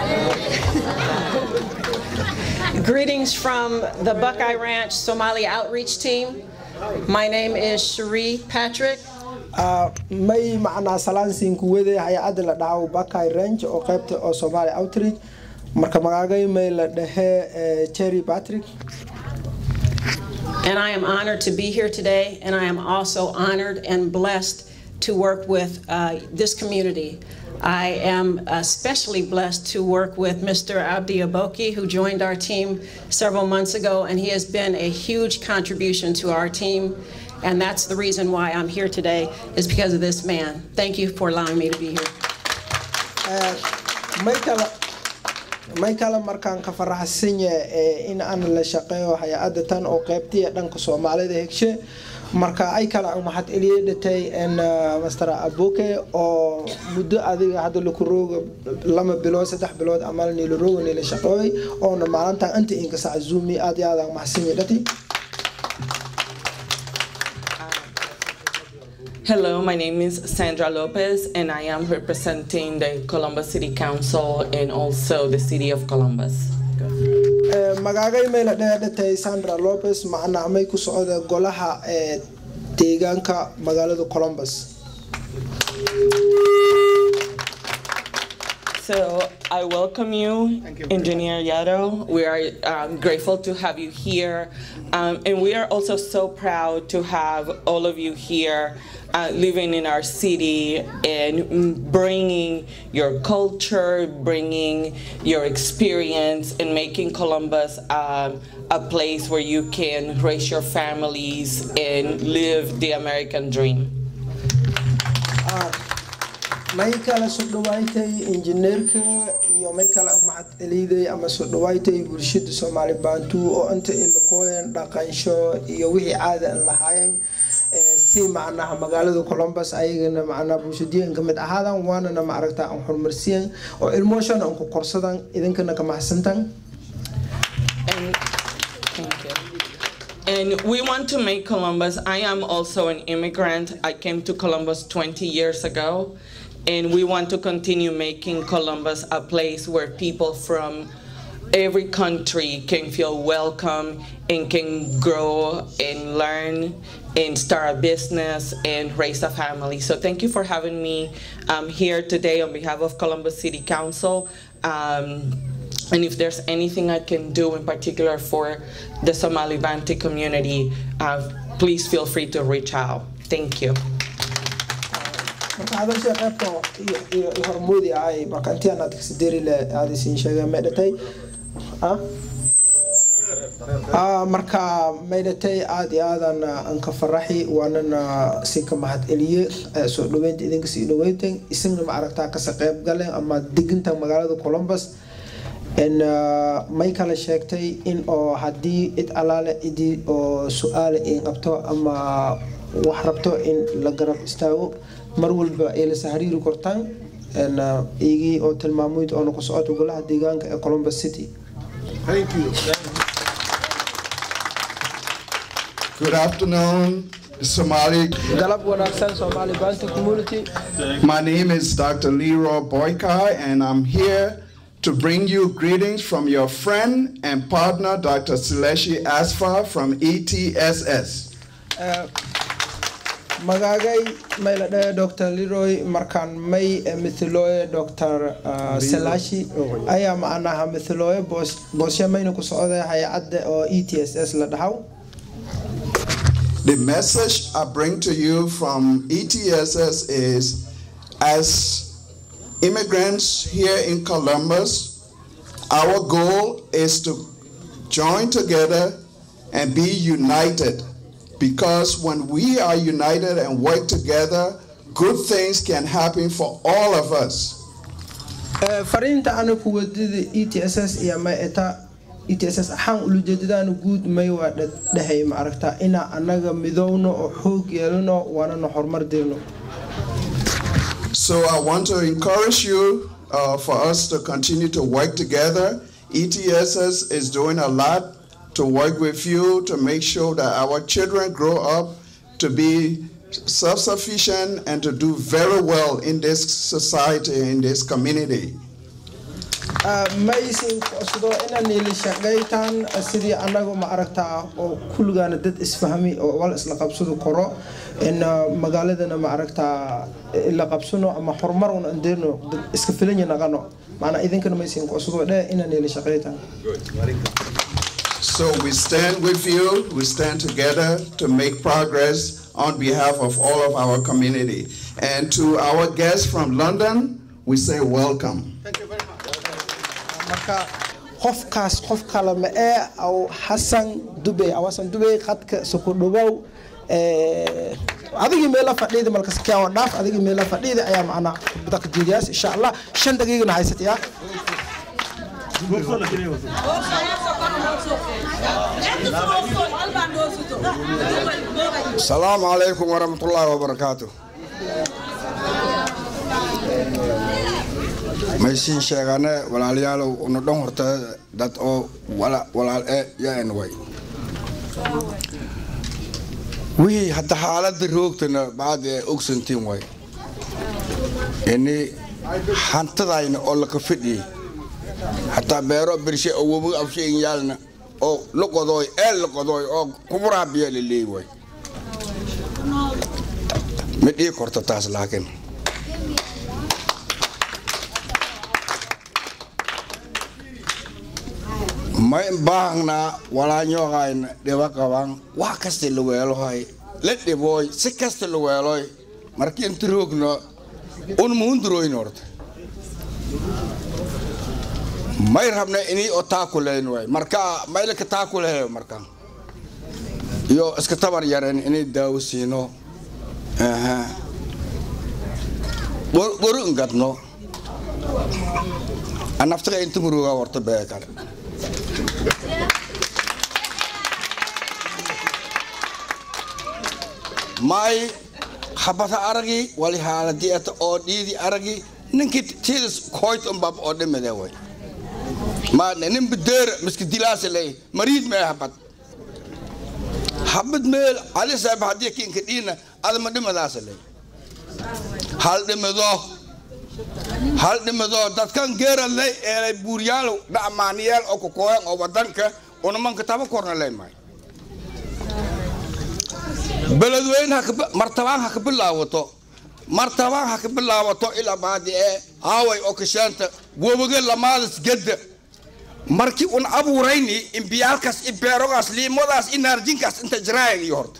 N: Greetings from the Buckeye Ranch Somali Outreach Team. My name is Cherie Patrick.
B: may macna salansin kuwade hay-adda la dhaco Buckeye Ranch oo qaybta oo Somali Outreach marka magacay may la dhahe Cherie Patrick.
N: And I am honored to be here today, and I am also honored and blessed to work with uh, this community. I am especially blessed to work with Mister Abdi Aboki, who joined our team several months ago, and he has been a huge contribution to our team. And that's the reason why I'm here today, is because of this man. Thank you for allowing me to be here.
B: Uh, Michael, Michael markaan ka faraxsan yahay in aan la shaqeeyo hay-adda tan oo qaybtii dhanka Soomaalida hegshe marka ay kala mahad eliyay dhatay in Mister Aboke oo muddo adiga hadda la ku roogo lama bilood saddex bilood amal ni la roogo ni la shaqeeyay oo maalinta inta in ka saazumi aad iyo aad mahadsan yahay dhatay.
O: Hello, my name is Sandra Lopez, and I am representing the Columbus City Council and also the City of Columbus.
B: magagay may la dheedatay Sandra Lopez macna may ku socda golaha ee deegaanka magaalada Columbus.
O: So I welcome you, you Engineer Yaro. We are um, grateful to have you here. Um, and we are also so proud to have all of you here uh, living in our city and bringing your culture, bringing your experience, and making Columbus um, a place where you can raise your families and live the American dream.
B: Uh, may kala soo dhawaaytay injineerka iyo may kala mahad eliiday ama soo dhawaaytay bulshada Soomaali Bantu oo inta ilkooyan dhaqansho iyo wixii caadi ah lahaayeen si macnaha magaalada Columbus ayagana macnaha bulshadeen kamid ahaadan waana ma aragtaa aan horumarsiin oo ilmooshan aan ku korsadan idinkana ka mahadsantan.
O: And we want to make Columbus, I am also an immigrant. I came to Columbus twenty years ago. And we want to continue making Columbus a place where people from every country can feel welcome and can grow and learn and start a business and raise a family. So thank you for having me um, here today on behalf of Columbus City Council. Um, and if there's anything I can do in particular for the Somali Bantu community, uh, please feel free to reach out. Thank you.
B: marka hadal shay qaybto iyo hormoodi ay markantii aan digsidiri la aadisiin sheegay meedatay ah ah marka meedatay aad iyo aad aan ka faraxi waana si ka mahad eliye soo dhaweynta idinka si dhaweyntan isna ma aragtaa ka qayb galeen ama diginta magaalada Columbus en may kala sheegtay in oo hadii id alaale idii oo su'aal in qabto ama wax rabto in la garab istaago mar walba ay la sahariir kortaan en igi oo tilmaamoyd oo ku socoto golaha deegaanka ee Columbus City.
P: Thank you. Good afternoon, Somali.
B: Galab wanaagsan Somali Bantu community.
P: My name is Doctor Leroy Boykai, and I'm here to bring you greetings from your friend and partner, Doctor Sileshi Asfa from E T S S.
B: Uh, magagay may la dhahay Doctor Leroy markaan may mithlooye Doctor Sileshi ayaa macnaha mithlooye boos booshamayna ku socday hay'adda oo E T S S la dhahaw.
P: The message I bring to you from E T S S is, as immigrants here in Columbus, our goal is to join together and be united. Because when we are united and work together, good things can happen for all of us.
B: Farinta anu kuwadida E T S S iyo ma eta E T S S ahaan ulujeedadaan guud may waa dhahay ma aragtaa ina anaga midowno oo xoog yeelano waana horumar dirno.
P: So I want to encourage you uh, for us to continue to work together. E T S S is doing a lot to work with you to make sure that our children grow up to be self-sufficient and to do very well in this society, in this community.
B: Amazing kosudo ina nili shaqaytan sidii anagu ma aragtaa oo kulligana dad isfahmi oo wal isla qabsado koro in magaaladana ma aragtaa ila qabsano ama horumar una andeeno iska filan naqano maana idinkana amazing kosudo dha ina nili shaqaytan.
P: So we stand with you, we stand together to make progress on behalf of all of our community. And to our guests from London, we say welcome.
B: Thank you very much. Marka qofkaas qof kale ma ee aw Hassan Dubey aw Hassan Dubey khadka soo dhawow ee adigi meel fadhiida malkas ka wadaaf adigi meel fadhiida ayaa macna badaka jiidiyaas insha Allah shan daqiiqo na haysataya.
Q: السلام عليكم ورحمة الله وبركاته. ما يصير شغلنا ولا عليالو وندون هرتا دات أو ولا ولا يا إنوي. وي حتى حالات الروقتنا بعد أكسنتين وي. إني حنتداين أول كفدي. حتى بيرو برشة أو أبو أبشي يالنا أو لقضاي إل لقضاي أو كبرى بيال اللي وي مدي كرت تاس لكن ما يبغنا ولا نيوغاين دوا كوان واكستلويلو هاي let the boy sikastلويلو مركين تروغنا أون مهندروين أرد ما يرحمنا إني أتاكلين واي مركا ما يلك تاكله مركا يو اسكتبر يارن إني داوسينو أها بور بورن قدنو أنا أفتكر أنت مروجا ورت بيكار ماي حبث أرجي ولي حالتي أت أودي أرجي نكيت تيس خويت أم باب أودي مدوي ما ننم بدر مسك دلاس لي مريض ما حبت حبت ميل على سبب هديه كين كدينا هذا ما دم داس لي حال دم ذو حال دم ذو دكان غير لي بوريالو دا مانيال أو كوكوين أو بدنك ونمان كتابه كورنا لي ماي بلدوين هك مرتبان هك باللاوتو مرتبان هك باللاوتو إلى بعد إيه هاوي أوكشانت وبقول لماذا جد markii un abuurayni imbiyalkas ibeerogas liimodaas inarjinkas inta jiraay yort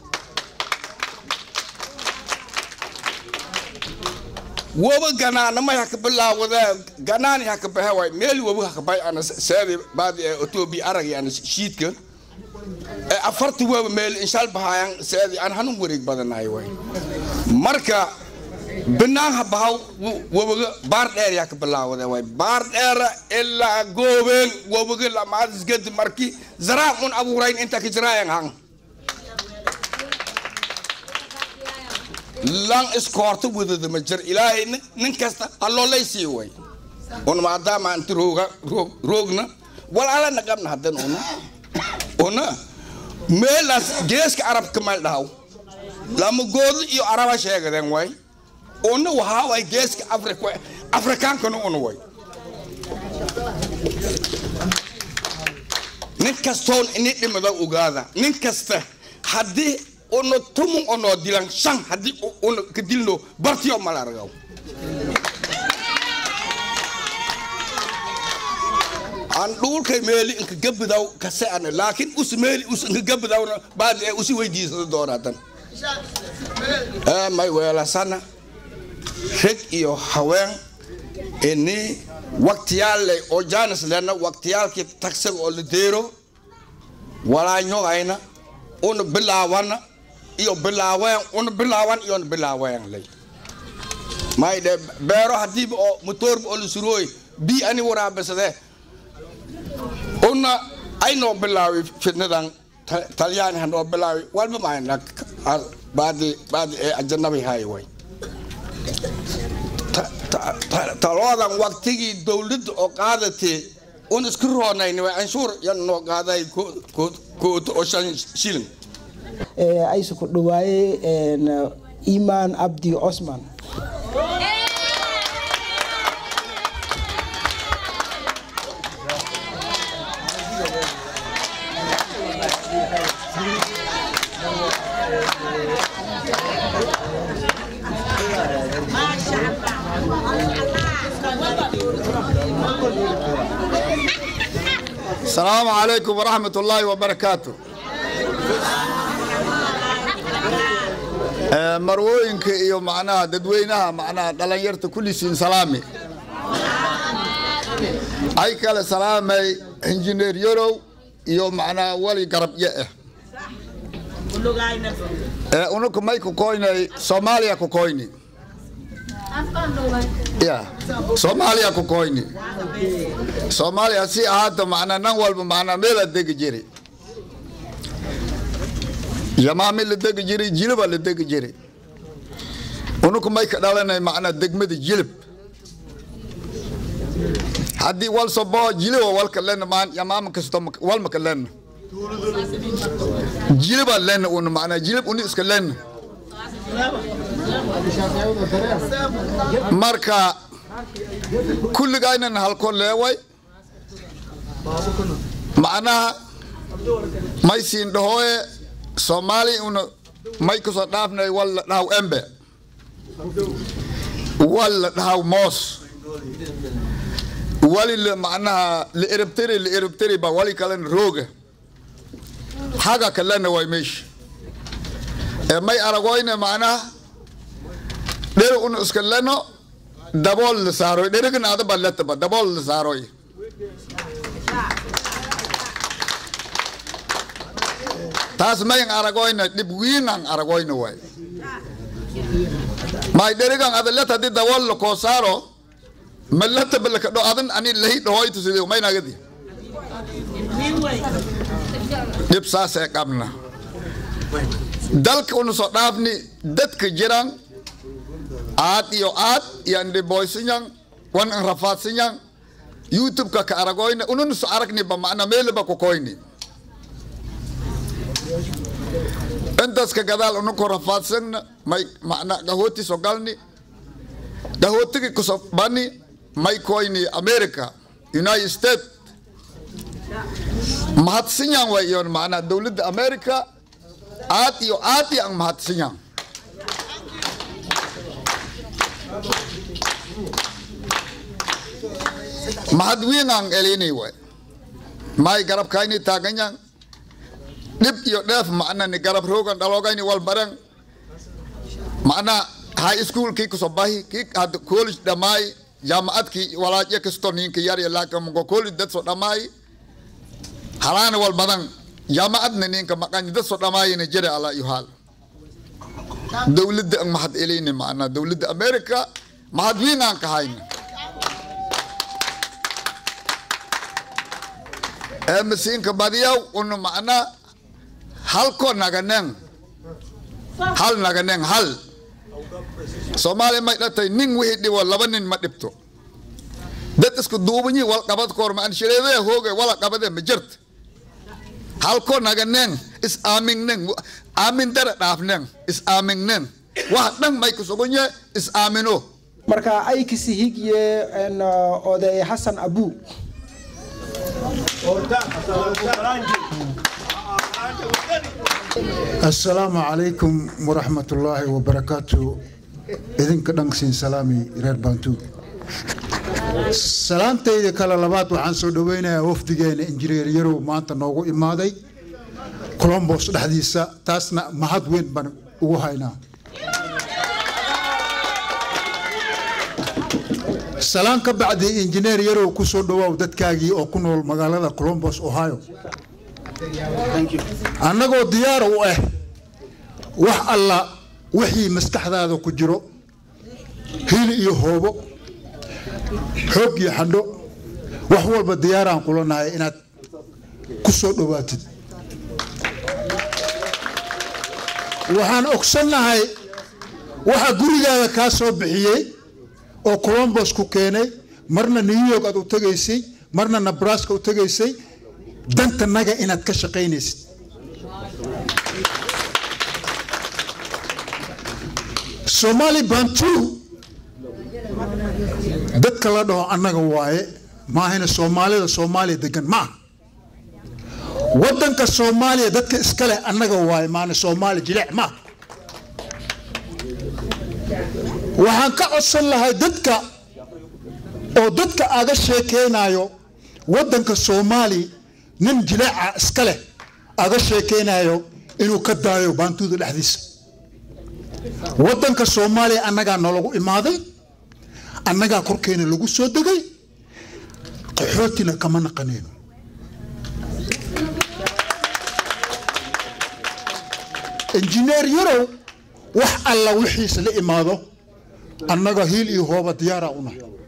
Q: woba ganaana ma hak bilaawada ganaani hak bahaway meel woba hak bay ana saadi baad Ethiopia arag yana shiidka afarti woba meel inshaal bahayan saadi aan hanun wareeg badanaay way marka بناها بهاو وبقى بارد إيريا كبلاو ده واي بارد إيرا إلا جوبين وبقى لا ما تزجد مركي زراع من أبو راين أنت كزراع ينهان لان إسكارتو بده دمجر إلهي ننكسر الله لا يسوي on ma dama anti roga rogna wala ala nagam na hadan ona ona melas gesk arab kamal daw lam god iyo araba sheegaden way ona waxa way gesk afrika afrikan kono ona way nin kastoon ini dhimada ugaada nin kasta hadii ono tumu ono dilan shan hadii ono kadilno bartiyo malaragaw an dhulkay meeli inka gabdaw ka saan laakiin us meeli us inka gabdawna baad ay usi weydiisado dooratan ee may weela sana reg iyo haween ini waqtiyaal oo jaanis lana waqtiyaalkii taxi oo la deero wala ñogayna on bilawana iyo bilawan on bilawan iyo on bilawan lay may de bero hadib o motor o suroy bi ani wara besade onna ayno bilawi fitnadan talyan hando bilawi walba may nak badi badi e ajnabi hay way taloodan waqtigii dawladda oo qaadatay un isku roonayni way anshuur yan noo qaaday ko oo shan shilin
B: ee ay ku dhawaaye een Iman Abdi Osman
R: السلام عليكم ورحمة الله وبركاته. مروينك إيو معناها ددوينها معناها دلنيرت كل سين سلامي. أي كلا سلامي إنجنير يورو إيو معناها ولي قرب يأه. أنوك مايكو كويني صوماليا كو كويني. يا صوماليا كو كويني. صوماليا سي هذا معنا نوال بمعنى ميلا دق جيري يمامي اللي دق جيري جلب اللي دق جيري ونكم ما يكدالنا معنا دق مد جلب هدي وال صبا جلب وال كلنا مان يمام كستم وال مكلنا جلب لنا ون معنا جلب ونيس كلنا ماركا كل جاينا نهالكون لواي معناها ما يصير دهوه سومالي إنه ما يكسر دافنا ولا نهاو أمبا ولا نهاو موس ولا معناها لإربتري لإربتري بوالي كلن روجة حاجة كلنا ويمش ما يأرجوينا معناها ده إنه إسكالنا دبول لساروي ده كنا هذا بلت با دبول لساروي تاس ما yang aragoyna dibwin ang aragoyna way may derigan adalata di dawal ko saro malata balaka do adan ani lahi do hoyto sidii may nagadi dib sa se kamna dalka unu so dhaafni dadka jiraan aad iyo aad yande boysinyang wan ang rafat sinyang youtube ka ka aragoyna unun so aragni ba maana meel ba ko koyni انتس كقدال انكو رفات سن ماي معنا قهوتي سوغالني قهوتي كسو باني ماي كويني امريكا يونايتد ستيت مهات سنيان ويون معنا دولة امريكا آتي و آتي ان مهات سنيان مهات وين ان اليني وي ماي قرب كايني تاغنيان dib iyo dheef macna ni garab roogan dhalogayni wal baran macna high school ki ku sobahi ki ad college dhamay jaamacad ki walaaje kasto ninka yar ya laakam go college dad so dhamay halana wal badan jaamacad ninka maqan dad so dhamay ni jira ala yuhal dawladda mahad elini macna dawladda america mahad wiinaan ka hayna em siinka badiyaw unu macna halko naganeng hal naganeng hal Somali may natay ning wihid di wal labanin madipto dat isku duubni wal qabad korma an shirede hoge wala qabade mijirt halko naganeng is aming neng amin dara dafneng is aming neng wa dang may kusugonya is amino
B: marka ay kisi higye en oday Hassan Abu
G: السلام عليكم ورحمة الله وبركاته. إذن كدنك سين سلامي رير بانتو. سلامتي إذا كلا لبات وعن سودوينا وفدجين إنجير يرو ما أنت نوغو إمادي. كولومبوس الحديثة تاسنا مهد وين بن وهاينا. سلام كبعد إنجير يرو كسودوا ودتكاجي أو كنول مقالة كولومبوس أوهايو. annagoo diyaar u ah wax alla wixii maskaxdaada ku jiro hili iyo hoobo xoog iyo xandho wax walba diyaaraan kula nahay inaad ku soo dhawaatid waxaan ogsannahay waxa gurigaaga kaa soo bixiyey oo Columbus ku keenay marna New York aad u tagaysay marna Nebraska u tagaysay danta naga inaad ka shaqaynaysid Somali Bantu dadka la dhaho annaga waaye maahayna Soomaalida Soomaaliya degan ma wadanka Soomaaliya dadka iska leh annaga waaye maana Soomaali jilec ma waxaan ka codsan lahay dadka oo dadka aga sheekeynayo wadanka Soomaali nin jileeca iska leh aga sheekeynayo inuu ka daayo Bantuda dhaxdiisa wadanka Soomaaliya annaga nologu imaaday annaga korkeena lagu soo degay qaxootina kama naqaneen engineer yaro wax alla wixiisa la imaado annaga hiil iyo hooba diyaara una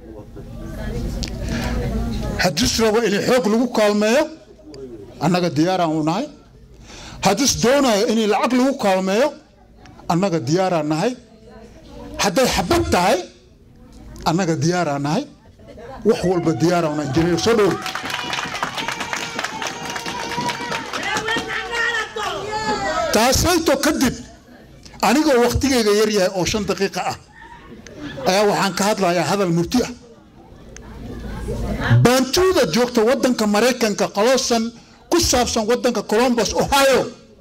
G: hadis rabo in xoog lagu kaalmeeyo annaga diyaara unahay hadis doonayo in lacag lagu kaalmeeyo annaga diyaara nahay haday xabad tahay annaga diyaara nahay wax walba diyaara una engineer soo dhow taasayto kadib anigoo waqtigeyga yar yahay oo shan daqiiqo ah ayaa waxaan ka hadlayaa hadal murti ah Bantuda joogta wadanka Mareykanka qaloosan ku saabsan wadanka Columbus Ohio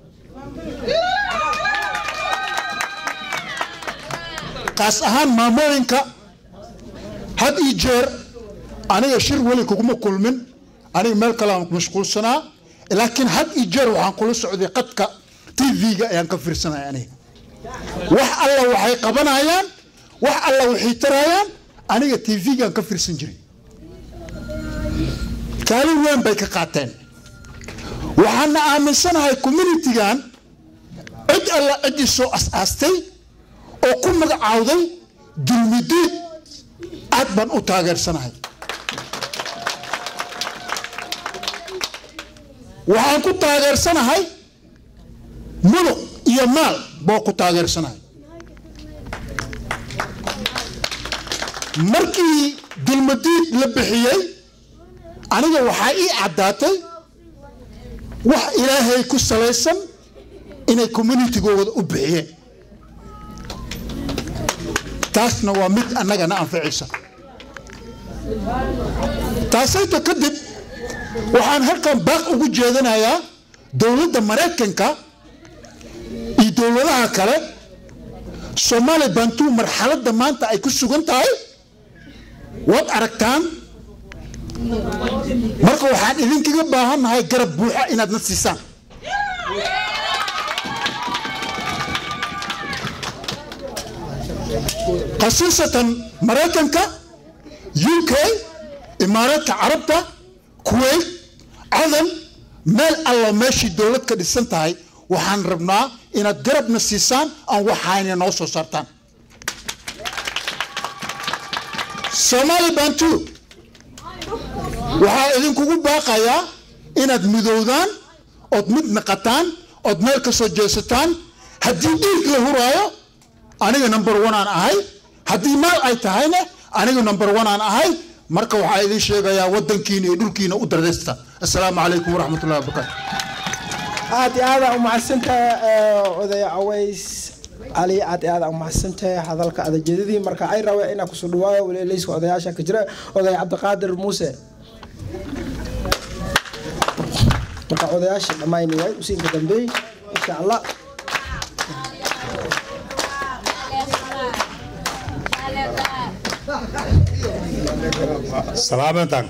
G: qaas ahaan maamooyinka had ii jeer aniga shir wali kuguma kulmin aniga meel kale aan mashquulsanaa laakiin had ii jeer waxaan kula socday qadka T V-ga ayaan ka fiirsanay aniga wax alla waxay qabanayaan wax alla waxay tarayaan aniga T V-ga ka fiirsan jiray kaalin weyn bay ka qaateen waxaan aaminsanahay community-gan cid alla cid soo asaastay oo ku magacaawday dulmidiid aad baan u taageersanahay waxaan ku taageersanahay muduq iyo maal boo ku taageersanahay markii dulmidiid la bixiyay aniga waxaa ii caddaatay wax ilaahay ku salaysan inay community-gooda u bixiyeen taasna waa mid annagana anficaysa taasayta kadib waxaan halkan baaq ugu jeedanayaa dowladda Mareykanka iyo dowladaha kale Somali Bantu marxaladda maanta ay ku sugan tahay waad aragtaan marka waxaan idinkaga baahannahay garab buuxa inaad na siisaan khasuusatan Mareykanka U K Imaaraadka Carabta Kuwait Cadan meel alla meeshii dowlad ka dhisan tahay waxaan rabnaa inaad garabna siisaan aan waxayna noo soo saartaan Somali Bantu waxaa idinkugu baaqayaa inaad midowdaan ood mid naqataan ood meel ka soo jeesataan haddii dhiig la huraayo aniga number one aan ahay haddii maal ay tahayna aniga number one aan ahay marka waxaa idin sheegayaa wadankiina iyo dhulkiina u dardaysta assalaamu calaykum waraxmatullahi wabarakaatu
B: aad iyo aad u mahadsantahay odaya Aways Ali aad iyo aad u mahadsantahay hadalka adajeedadii marka ay rabeen inaan ku soo dhawaayo walaalihiis odayaasha ka jira odaya Cabdiqaadir Muuse marka odayaasha dhamaynayay usiinka dambeey insha Allah
S: Salaamatan.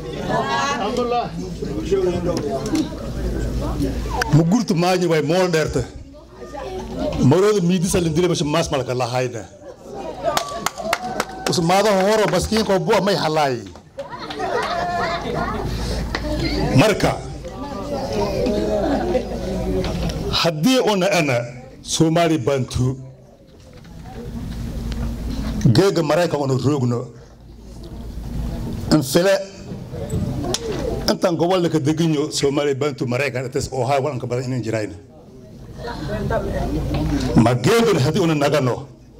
S: Mugurtu maani way mool dheerta. Marooda miidisa lindile masha maas malaka lahayna. Usmaada horo baskiin ko bua may halay. Marka haddii una ana Somali Bantu geega Maraykan una roogno انفلا انت قبل لك دقينيو سومالي بنتو مريكا تس او هاي وانك بدين جراينا ما جيدون هدي اون نغانو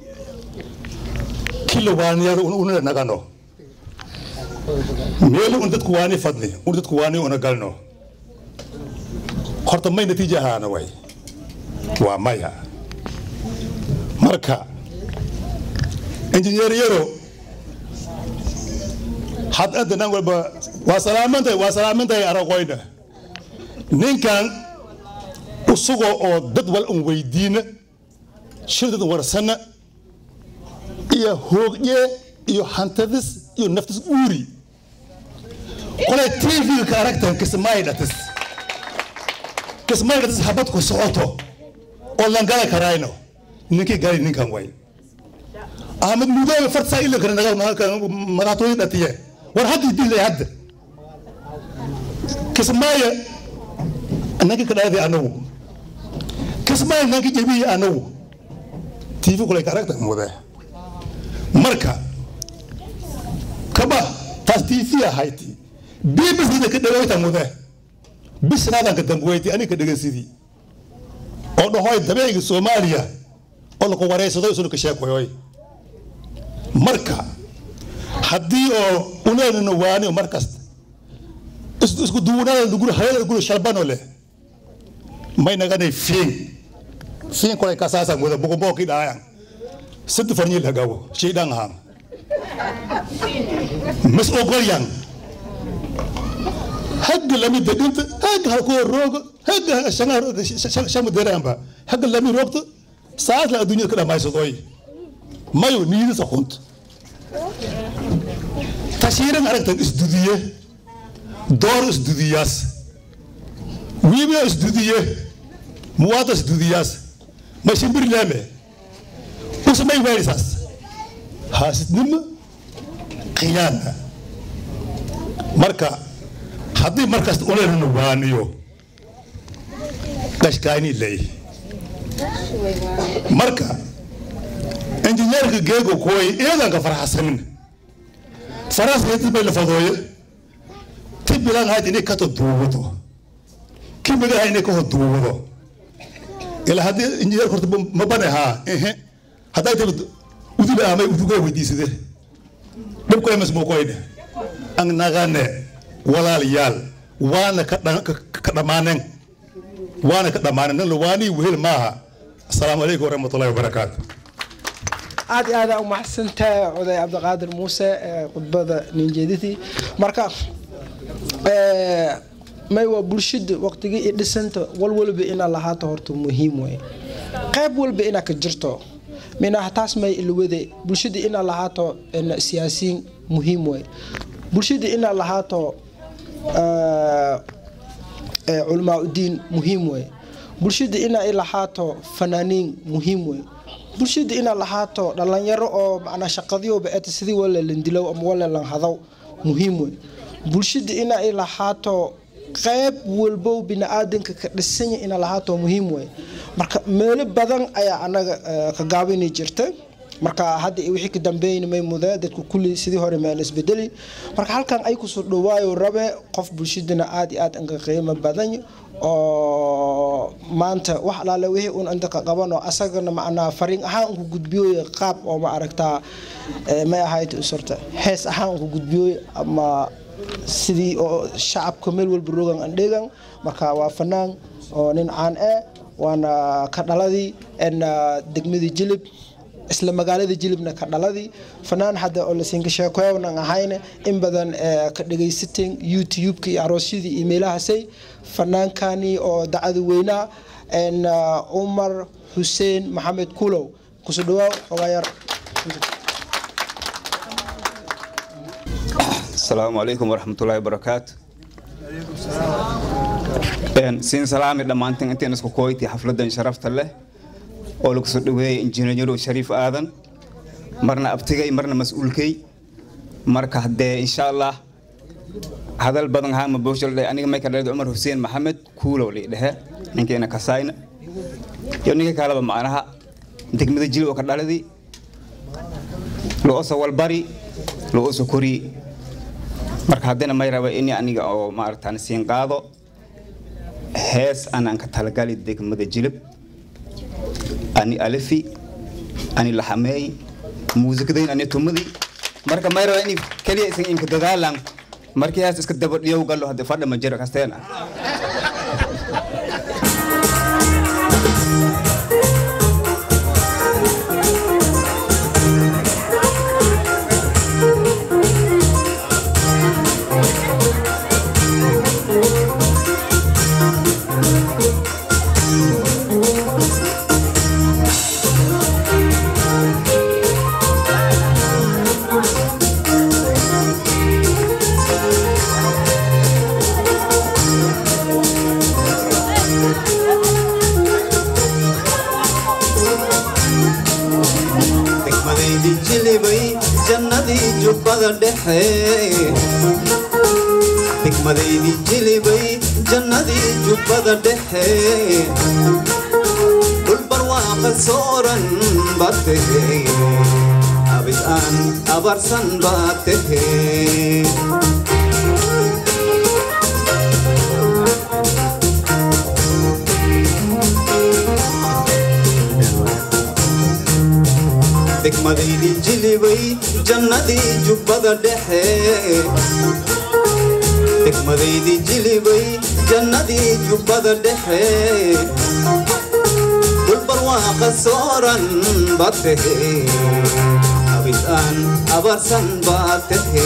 S: كيلو وانيا اون نغانو ميلو اندت كواني فضني اندت كواني اون غالنو خرط ما نتيجه هانا واي وا مايا مركا انجينير يرو حد أدنى وبا وسلامته وسلامته أرقوينا نين كان وسوق أو ضد والأمويدين شدة ورسنا إيه هو إيه إيه هنتدس إيه نفتس أوري كل تيفي الكاركتر كسماي دتس كسماي دتس حبتكو صوته ولا نقال كراينو نيكي قال نين كان واي أحمد مودة فرصة إلا كنا نقال مراتوي نتيه ورحد يدين لي هذا كسماية أنك كده هذه أنو كسماية أنك جبي أنو تيجي كل كاركتر موده مركا كبا تستيفيا هايتي بيبس ده كده ويتا موده بس نادا كده مويتي أنا كده جسدي أو هاي دبي الصومالية أو لو كوارث ده يسولك شيء كوي مركا haddii oo uleedna waani markasta isku isku duunada dugul hayada dugul shalbano leh may naganay fiin fiin kolay kasaasa wada boqobo ki dhaayaan sidii farni lagawo sheedan ahaan mas ogolyan hag lami degint hag halko roog hag shangar sham deeramba hag lami roogto saas la adduunyada ka dhamaysadoy mayo niida saxunt تشيرن أركتك إسدودية دور إسدودياس ويبي إسدودية مواد إسدودياس ما شبر لامه وسمي وارثاس هاسد نم قيانا مركا حدي مركز أولى نوانيو تشكايني لي مركا انجينير جيجو كوي إيه لك فرح سمن فرس يتبع الفضوية تبي لان هاي تني كتو دوبتو كم بقى هاي نكو دوبتو إلى هذا إنجيل كرت مبنى ها إيه هذا يتبع ودي بقى ما يودوه ودي سيده بقى يمس موكوينه أن نغنى ولا ليال وانا كتنا كتمانن وانا كتمانن لواني وهل معها السلام عليكم ورحمة الله وبركاته
B: aad iyo aad u maxsantahay oday Cabdiqaadir Muuse khudbada ninjeediti marka ee may waa bulshada waqtiga ay dhisanta walwalba in la haato horta muhiim way qayb walba in ka jirto mina taas may ilwade bulshada in la haato siyaasiin muhiim way bulshada in la haato ee ulama diin muhiim way bulshada in la haato fanaaniin muhiim way bulshada in la haato dhalinyaro oo macna shaqadiyo baad sidii wala landilow ama wala lan hadaw muhiim way bulshada in la haato qayb walbo bini'aadanka ka dhisan in la haato muhiim way marka meel badan ayaa anaga ka gaabini jirtay marka hadda wixii ka dambeeyay may mudaa dadku kulli sidii hore ma isbedeli marka halkan ay ku soo dhawaayo rabe qof bulshadana aad iyo aad anga qiimo badan oo maanta wax alaale wixii uu anta ka qabano asagana macna fariin ahaan ku gudbiyo qaab oo ma aragtaa ma ahayd usurta hees ahaan ku gudbiyo ama sidii oo shacabka meel walba rogan andheegan marka waa fanaan oo nin caan ah waana ka dhaladii in degmada Jilib isla magaalada Jilibna ka dhaladii fanaan hada oo la siin ka sheekoona ahayna in badan ka dhageysateen YouTube-ka iyo aroosyadii email-ahaasay fanaankani oo dacad weyna en Umar Hussein Mohamed Kulow ku soo dhawaad ogaayar
T: السلام عليكم ورحمة الله وبركاته. إن سين سلامي لما أنت أنت نسكو كويتي حفلة شرفت الله. أولك سدوي إنجنيور شريف آذن. مرنا أبتغي مرنا مسؤول كي. مركه ده إن شاء الله. هذا البدن هام بوشل أنا ما كان عمر حسين محمد كولو لي ده. إنك أنا كساين iyo ninka kaleba macnaha degmada jil oo ka dhaladii loo soo walbari loo soo kori marka hadana ma yaraba in aniga oo maartaan siin qaado hees aanan ka talagalay degmada jilib ani alifi ani lahamay muusikadayn ani tumadi marka ma yaraba in kaliya isan in ka dadaalan markii hees iska daba dhiyow galo hadda fadha ma jira kasteena
A: degmadaydi jilibay jannadii jubbada dhexe dhul barwaaqa sooran baad tahe abid aan abarsan baad tahe degmadaydi jilibay jannadii jubbada dhexe degmadaydi jilibay jannadii jubbada dhexe dhul barwaaqa sooran baad tahe abid aan abarsan baad tahe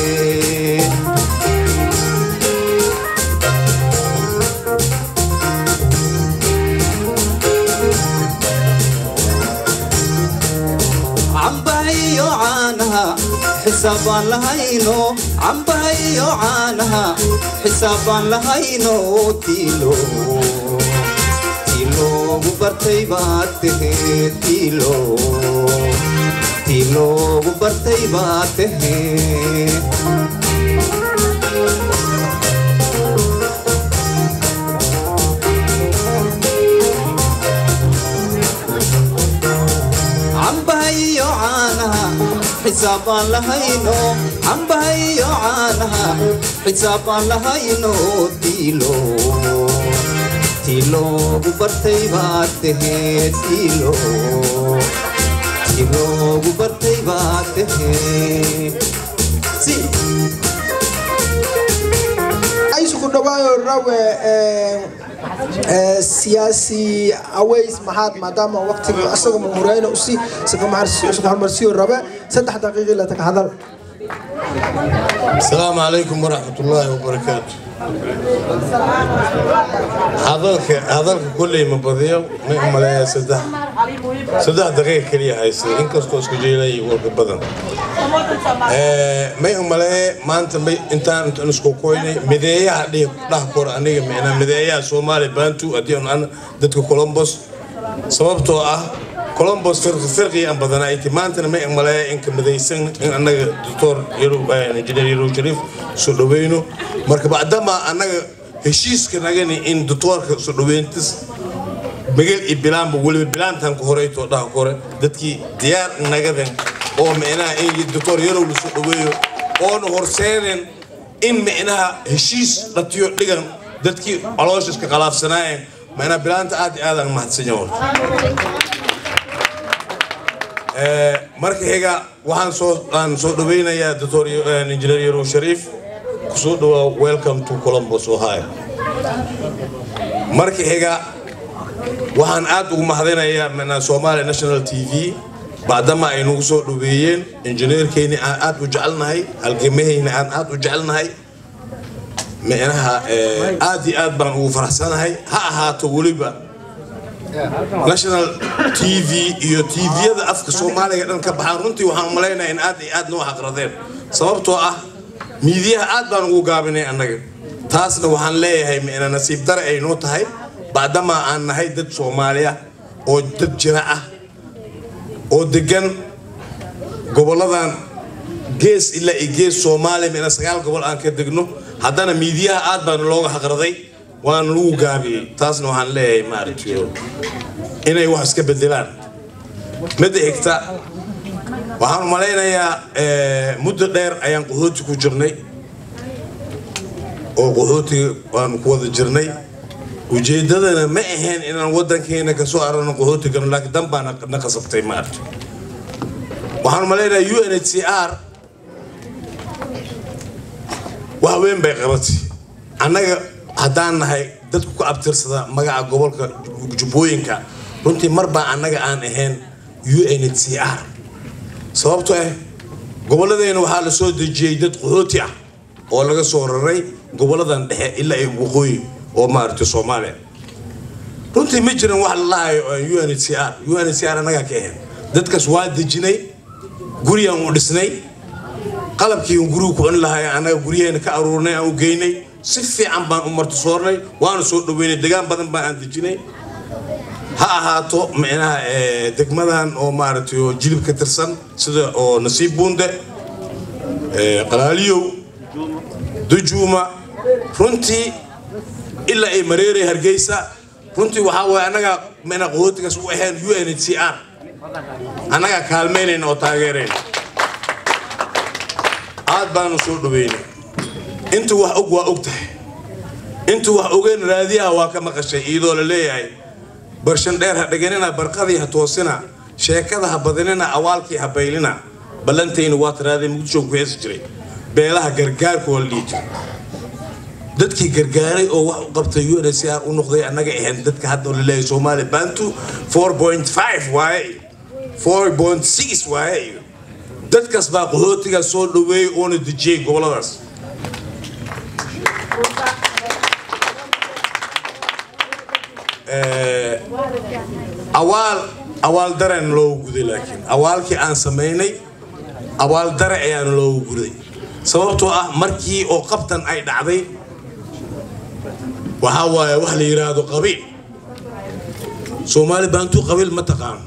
A: عمبايو عانها حسابان لهاينو عمبايو عانها حسابان لهاينو تيلو تيلو مبرتي باته تيلو تيلو مبرتي باته عمبايو عانها حسابان لهاينو عمبايو عانها حسابان لهاينو تيلو تيلو ببرتي باته تيلو تيلو ببرتي باته سي
B: أي سكون دوايو راوي سياسي عويس محاد مادام وقت أصلا مهورين وسي سكون سكون مرسيو الربع سدح دقيقة لا تكهذا
U: السلام عليكم ورحمة الله وبركاته. هذاك هذاك كله مبادئ ما هم لا سدح سدح دقيقة كلية هاي سي إنك استوس كجيلي والبدن. ما هم لا ما أنت أنت أنت نسكو كويني مديا دي ده قرآني منا مديا سومالي بانتو أديون أنا دتكو كولومبوس سببتو أه كولومبوس فرق فرقي أم بدنا إنتي ما أنت ما هم لا إنك مديسن إن أنا دكتور يرو إنجنير يرو شريف سلوبينو مركب بعدما أنا هشيس كنا جاني إن دكتور سلوبينتس مجال إبلام بقول إبلام تان كهوري تودا كهوري دتكي ديار نجدن أو منا إن الدكتور يرو سلوبيو أو نهرسين إن منا هشيس لتيو لجن دتكي علاشش كخلاف سناين منا بلان تعاد هذا ما تسنيون marka xiga waxaan soo aan soo dhaweynayaa doctor engineer Yero Sharif kusoo dhawaad welcome to Columbus Ohio marka xiga waxaan aad ugu mahadinayaa mana Somali National T V baadama ay nagu soo dhaweeyeen engineerkeeni aan aad u jecelnahay halgamahayna aan aad u jecelnahay meelaha aad iyo aad baan ugu faraxsanahay ha ahaato waliba National T V iyo T V-yada afka Soomaaliga dhan ka baxaan runtii waxaan maleynayaa in aad iyo aad noo xaqradeen sababtoo ah miidiyaha aad baan ugu gaabinay annaga taasna waxaan leeyahay meena nasiib dar ay noo tahay baadama aan nahay dad Soomaaliya oo dad jira ah oo degan goboladan gees ilaa gees Soomaaliya meena sagaal gobol aan ka degno haddana miidiyaha aad baan looga xaqraday waan lagu gaabiyey taasna waxaan leeyahay maaragtay inay wax iska bedelaan mid xigta waxaan malaynayaa muddo dheer ayaan qaxooti ku jirnay oo qaxooti waan ku wada jirnay ujeedadana ma ahayn inaan wadankeena ka soo aragno qaxooti galno laakiin dan baan na qasabtay maaragtay waxaan malaynayaa U N H C R wax weyn bay qabatay annaga haddaan nahay dadku ku abtirsada magaca gobolka jubbooyinka runtii marba annaga aan ahayn U N H C R sababtoo ah gobolladeena waxaa la soo dejiyey dad qaxooti ah oo laga soo raray goboladan dhexe ilaa ay waqooyi oo maaragtay Soomaaliya runtii ma jiran wax la lahayo U N H C R U N H C R annaga ka ahayn dadkaas waa dejinay guriyaan u dhisnay qalabkii uu gurigu ku cun lahaa anaga guriyeena ka aruurnay aan u geynay si fiican baan u marti soornay waana soo dhaweynay deegaan badan baan aan dejinay ha ahaato macnaha degmadan oo maaragtay oo jilib ka tirsan sida oo Nasiib Buunde qalaaliyo dujuuma runtii ilaa ay mareeray Hargeysa runtii waxa way anaga meena qaxootigaas u ahayn U N H C R anaga kaalmeynayna oo taageerayna aad baanu soo dhaweynay intu wax og waa ogtahay intu wax ogeyn raadiyaha waa ka maqashay iyadoo la leeyahay barshan dheer ha dhaganina barqadii ha toosina sheekada ha badinina awaalkii ha baylina balantayna waa tiraadeen Muqdisho ku hees jiray beelaha gargaarka oo liijo dadkii gargaaray oo wax u qabtay U N H C R u noqday annaga ahayn dadka hadda la leeyahay Soomaali Bantu four point five waay four point six waay dadkaas baa qaxootiga soo dhaweeyay oo na dejiyay goboladaas ee awaal awaal dareen loo guday laakiin awaalkii aan sameynay awaal dare ayaan loo guday sababtoo ah markii oo qabtan ay dhacday waxa waaye wax la yiraahdo qabiil Soomaali Bantu qabiil ma taqaan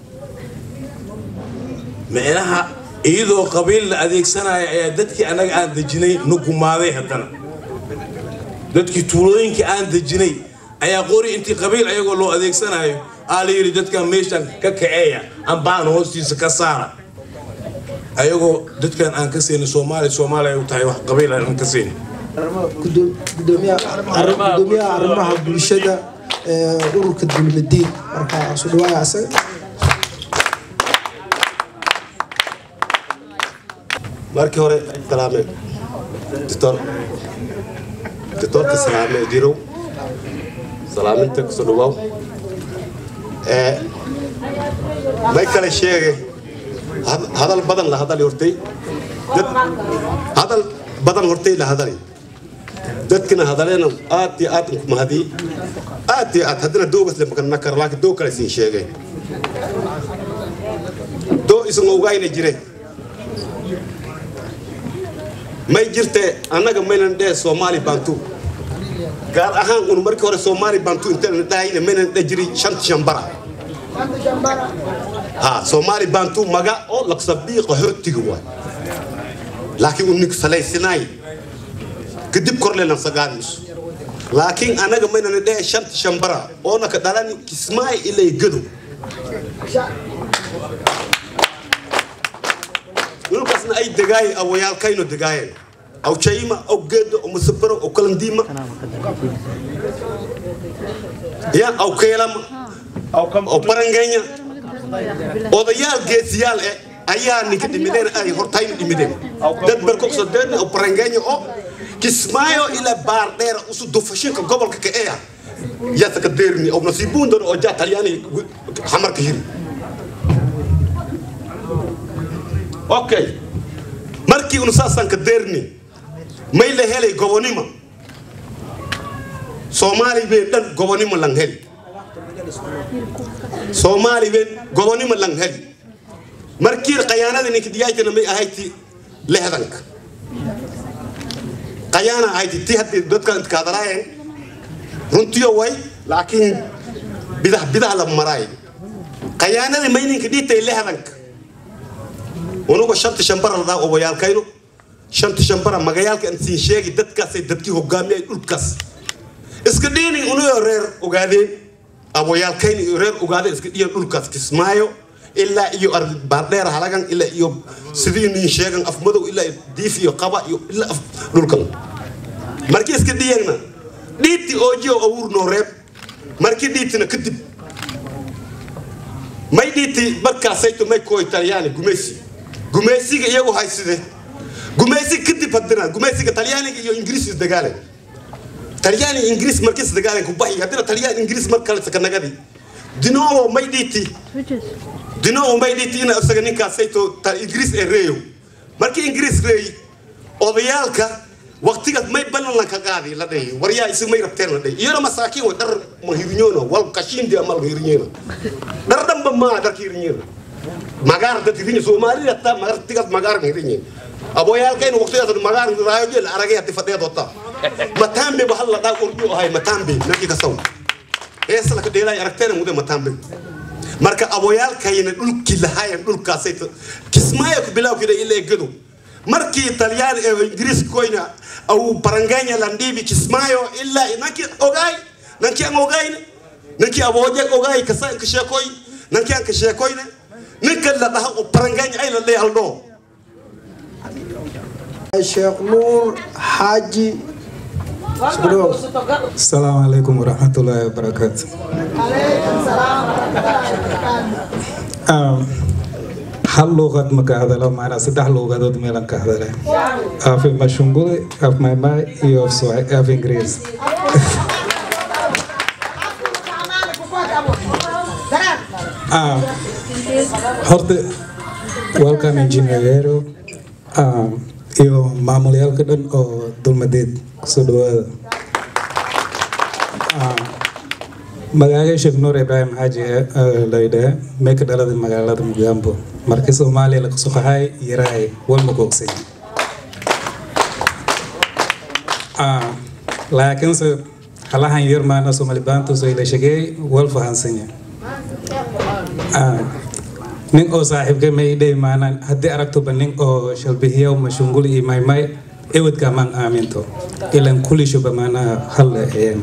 U: meelaha iyadoo qabiil la adeegsanaya ayaa dadkii anaga aan dejinay nugumaaday haddana dadkii tuulooyinkii aan dejinay ayaa qori intii qabiil ayagoo loo adeegsanayo aa la yiri dadka meeshan ka kaceeya ambaan hoostiisa ka saara ayagoo dadkan aan ka seenay Soomaali Soomaali ay u tahay wax qabiil aan ka seenay
B: gudoomiyaha arrimaha bulshada ururka dulmadiin marka soo dhawaaya asaga
D: markii hore salaame doctor doctor ka salaame jiro salaaminta ku soo dhawaw ee may kale sheegay hadal badan la hadal hortay dad hadal badan hortay la hadalay dadkina hadaleena aad iyo aad ku mahadi aad iyo aad hadana doogas le makan nakar laakiin doo kale siin sheegay doo isoo ogaayna jiray may jirte annaga maynan dhee Soomaali Bantu gaar ahaan uu markii hore Soomaali Bantu inta dhaayna maynan dhajiri shant shambara ha Soomaali Bantu maga oo laqsabii qaxootiga waa laakiin uu nik salaysinay kadib korleena sagaamis laakiin annaga maynan dhee shant shambara oo naka dhalan kismaay ilay gado لوكاسنا أي دقاي أو يال كاينو دقاي أو شيما أو جد أو مسبرة أو كلنديما يا أو كلام أو كم أو برانجينيا أو ذيال جيس يال أيان نكتي مدين أي هرتاين مدين دد بركوك صدقني أو برانجينيا أو كسمايو إلى باردير أسود دفشين كقبل كأيا يا تقدرني أو نصيبون دور أو جات تلياني حمر كهين اوكي markii uu saasan ka deerni may la helay gobonimo Soomaali be dan gobonimo lang hel Soomaali be gobonimo lang hel markii qayaanada ninka diyaaytana may ahayti lehdanka qayaana ahayti tii hadii dadka inta ka hadalaayeen runtii way laakiin bidah bidah la maray qayaanada may ninka dhitay lehdanka ونوكو شنت شمبرة لا أو ويال كاينو شنت شمبرة مجيال كان سين شيء دتك سيد دتك هو جامي الكاس iska dhiini unayo reer ogaadeen aboyaalkayn iyo reer ogaadeen iska dhiyan dhulkaas Kismaayo ilaa iyo baardheer halagan ilaa iyo sidii nin sheegan af madow ilaa diif iyo qaba iyo ilaa dhulkan markii iska dhiyana dhiiti oojiyo awur no reeb markii dhiitina kadib may dhiiti markaasayto may koo Talyaani gumeysi gumeysiga iyagu hayside gumeysi kadib hadana gumeysiga Talyaaniga iyo Ingiriis dagaalan Talyaani Ingiriis markii dagaalan ku baxay hadana Talyaani Ingiriis markale sakanagadi dino may dhiiti dino may dhiiti ina asaga ninkaasayto Ingiriis ee reeyo markii Ingiriis reey odayaalka waqtigaas may banan la ka qaadi la dhay waryaa isu may rabteen la dhay iyo masaakiin oo dar ma hirnyoona wal qashin di amal hirnyoona dar damba ma dar hirnyoona magar dad hirnyo Soomaaliya ta magar tigas magar hirnyoona aboyaalkeen waqtigaas magar raayo jeel aragay hadi fadhiyo ta matambe bahal la daa urdu ahay matambe naki ka saw ee sala ka dheelay aragteen mudo matambe marka aboyaalkeen dhulki lahaayeen dhulkaasay Kismaayo ku bilaaw kida ilaa gado markii Talyaani ee Ingiriis koyna au baranganya landibi Kismaayo illa nanki ogay nanki ang ogay nanki aboje ogay kasa ka sheekoy nanki ang ka sheekoy ninka la dhaha oo baranganya ay la leeyaldo
B: Sheikh Nur Haji
F: Assalamu alaikum warahmatullahi wabarakatuh. Um, hal luqad ma ka hadalo maana saddex luqadood meelan ka hadalay af mashungule af maymay iyo af Swahili af Ingiriis ah horta welcome engineero ah iyo maamulayaalka dhan oo dulmadeed soo dhawaada ah magaalada Sheikh Nur Ibrahim Haji layda meeka dhalada magaalada Mugambo markii Soomaaliya la soo qaxay yiraay wal ma googsan ah laakiin se halahan yar maana Soomaali baantu soo ila shaqay wal fahansanya ah nin oo saaxiibka may day maana hadii aragto banin oo shalbihiyo mashungul iyo maymay ewad ka man aaminto ilan kulli shuba maana hal een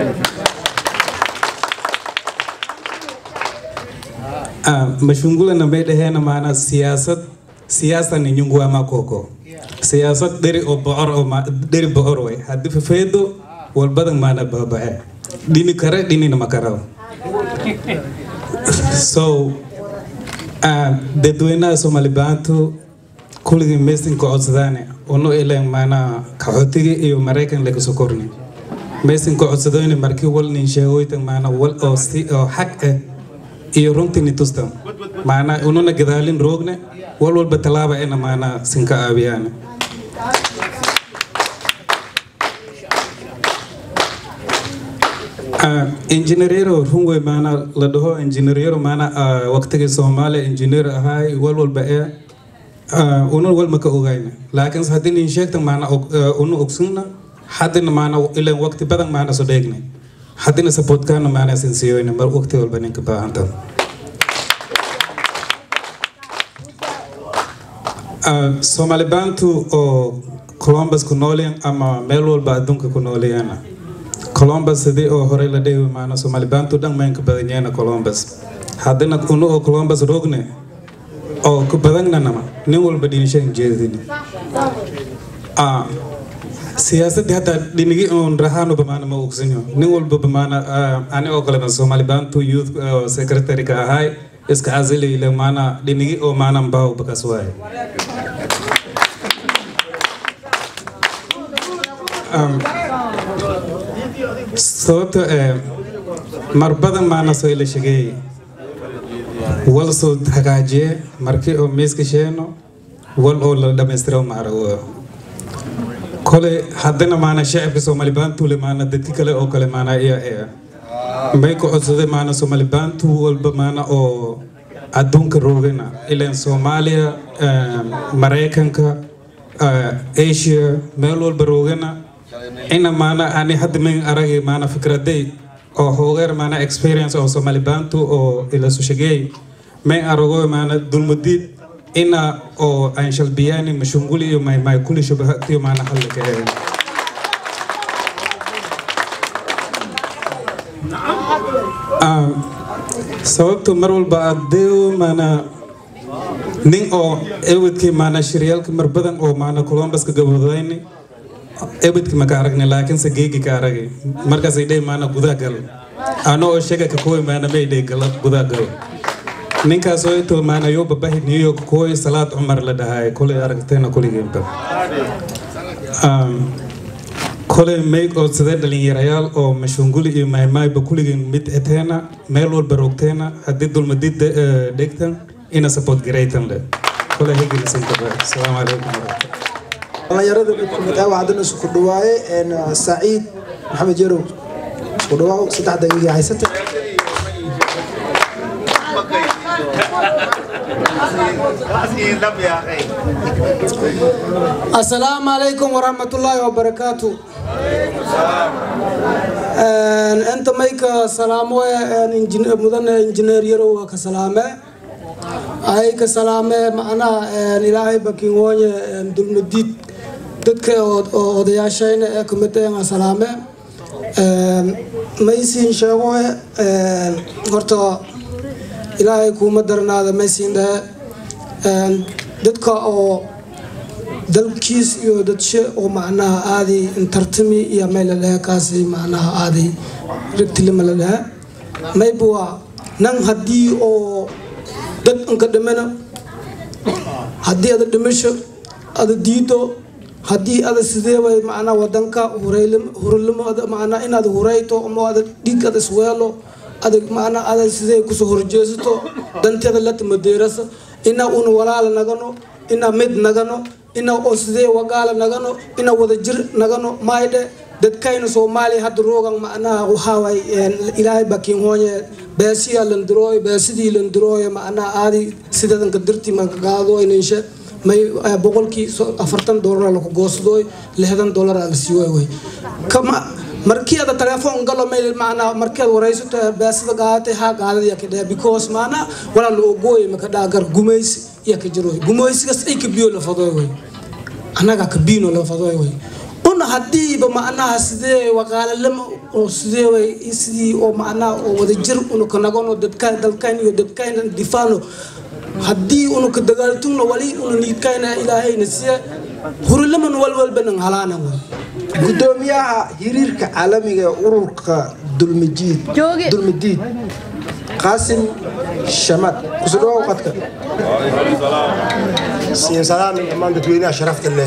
F: ah mashungula na may dhahayna maana siyaasad siyaasa ni nyungu ama koko siyaasad deri oo boor oo deri boor way hadii fafeedo wal badan maana babae dini kare dini na makaraw so ah dadweynaha Soomaali baantu kulligii meesin ku codsadaan oo ilaan maana qaxootiga iyo Mareykan laga soo kornay meesin ku codsadaan markii wal nin sheegoytan maana wal oo si oo xaq ah iyo runtii ni tustam maana ununa gadaalin roogna wal walba talaaba ina maana sinka aabiyaan ah engineero runway maana la dhaho engineero maana waqtiga Soomaaliya engineer ahay wal walba ee unun wal ma ka ogayna laakiin hadii nin sheegtan maana unu ogsunna hadina maana ilaan waqti badan maana soo dheegnay hadina support kana maana sinsiyoyna mar waqti walba ninka baahanta ah Soomaali baantu oo Columbus ku nooleen ama meel walba adduunka ku nooleeyana Columbus sidii oo hore la dheeyo maana Soomaali baantu dhan mayn ka badan yahay Columbus hadina unu oo Columbus roogne oo ku badanna nama nin walba dhinishan jeedin ah siyaasadda hata dhinigi on rahano bamaana ma ogsinyo nin walba bamaana ani oo kale Soomaali baantu youth secretary ka ahay iska azili ila maana dhinigi oo maana mbaaw bakas waay um sababta mar badan maana soo ila shaqeey wal soo hagaajiye markii oo miiska sheeno wal oo la dhameystiro maarago kole hadana maana shacabka Soomaali baantu le maana dadki kale oo kale maana iyo ee may ku codsaday maana Soomaali baantu walba maana oo adduunka roogana ilaan Soomaaliya Mareykanka Asia meel walba roogana ina maana ani hadda min aragay maana fikraday oo hoogeer maana experience oo Soomaali baantu oo ila soo shaqeey may arago maana dulmudid ina oo aan shalbiyani mashunguli iyo may may kulli shubahatiyo maana hal ka sababto mar walba adeeyo maana nin oo ewadkii maana shiryaalka mar badan oo maana Columbus ka gabadayni ewadkii ma ka aragnay laakiin se geegi ka aragay markaas ay dhay maana gudaha gal ano oo sheega ka kooy maana may dhay gal gudaha gal ninkaas oo intuu maana yo babahi New York kooy Salaad Umar la dhahay kulay aragteena kuligeenta um kole meeg oo sidee dhalinyarayaal oo mashunguli iyo maymay ba kuligeen mid eteena meel walba roogteena haddii dulmadid dhegtan ina support gareytan le kole hegelisan tahay assalaamu calaykum
B: dhalinyarada midka waxaan isku dhawaaye een Saciid Maxamed Jarow isku dhawaaw saddex daqiiqo haysata
H: السلام عليكم ورحمة الله وبركاته. أنت مايك سلامو إنجنير مدن إنجنير يرو كسلامة. أي كسلامة معنا نلاقي بكينوان دول مديد دك أودياشين كمتين سلامة. ما يصير شغوه قرطة إلهي كوم درنا هذا ما يصير ده دك أو dalkiis iyo dadshe oo macnaha aadi intartimi iyo meel la kaasi macnaha aadi rigtilima la laha maybuwa nan hadii oo dad anka dhamana hadii aad dhimasho aad diido hadii aad sidee way macnaha wadanka huraylim hurlimo macnaha inaad hurayto ama aad dhig aad isweelo aad macnaha aad sidee ku soo horjeesato danteeda la timadeerasa ina uu walaal nagano ina mid nagano ina oo sidee wagaala nagano ina wada jir nagano maayde dadkayna Soomaali had roogan macnaha waxa way ilaahay bakin hooye beesiya landrooy beesidii landrooy macnaha aadi sidadan ka dirti ma gaado inaysh may boqolkii afartan dollar la ku goosdooy lixdan dollar la siiyo way kama markii aad telefoon galo meel macnaha markii waraysato beesida gaatay ha gaadada yakida because macnaha wala loo gooy ma ka dhaagar gumaysi ya ka jiro gumaysigas ay ka biyo la fadooy way anaga ka biino la fadooy way una hadii ba macnaha sidee waqaala lama oo sidee way sidii oo macnaha oo wada jir unu ka nagono dadka dalkan iyo dadkan difaano hadii unu ka dagaaltuna wali unu niikayna ilaahayna siya hurlaman walwal banan halaana way
B: gudoomiyaha hiriirka caalamiga ee ururka dulmijiid dulmidiid قاسم شمات كسروا وقتك
V: سين سلام أمان دتوينا شرفت الله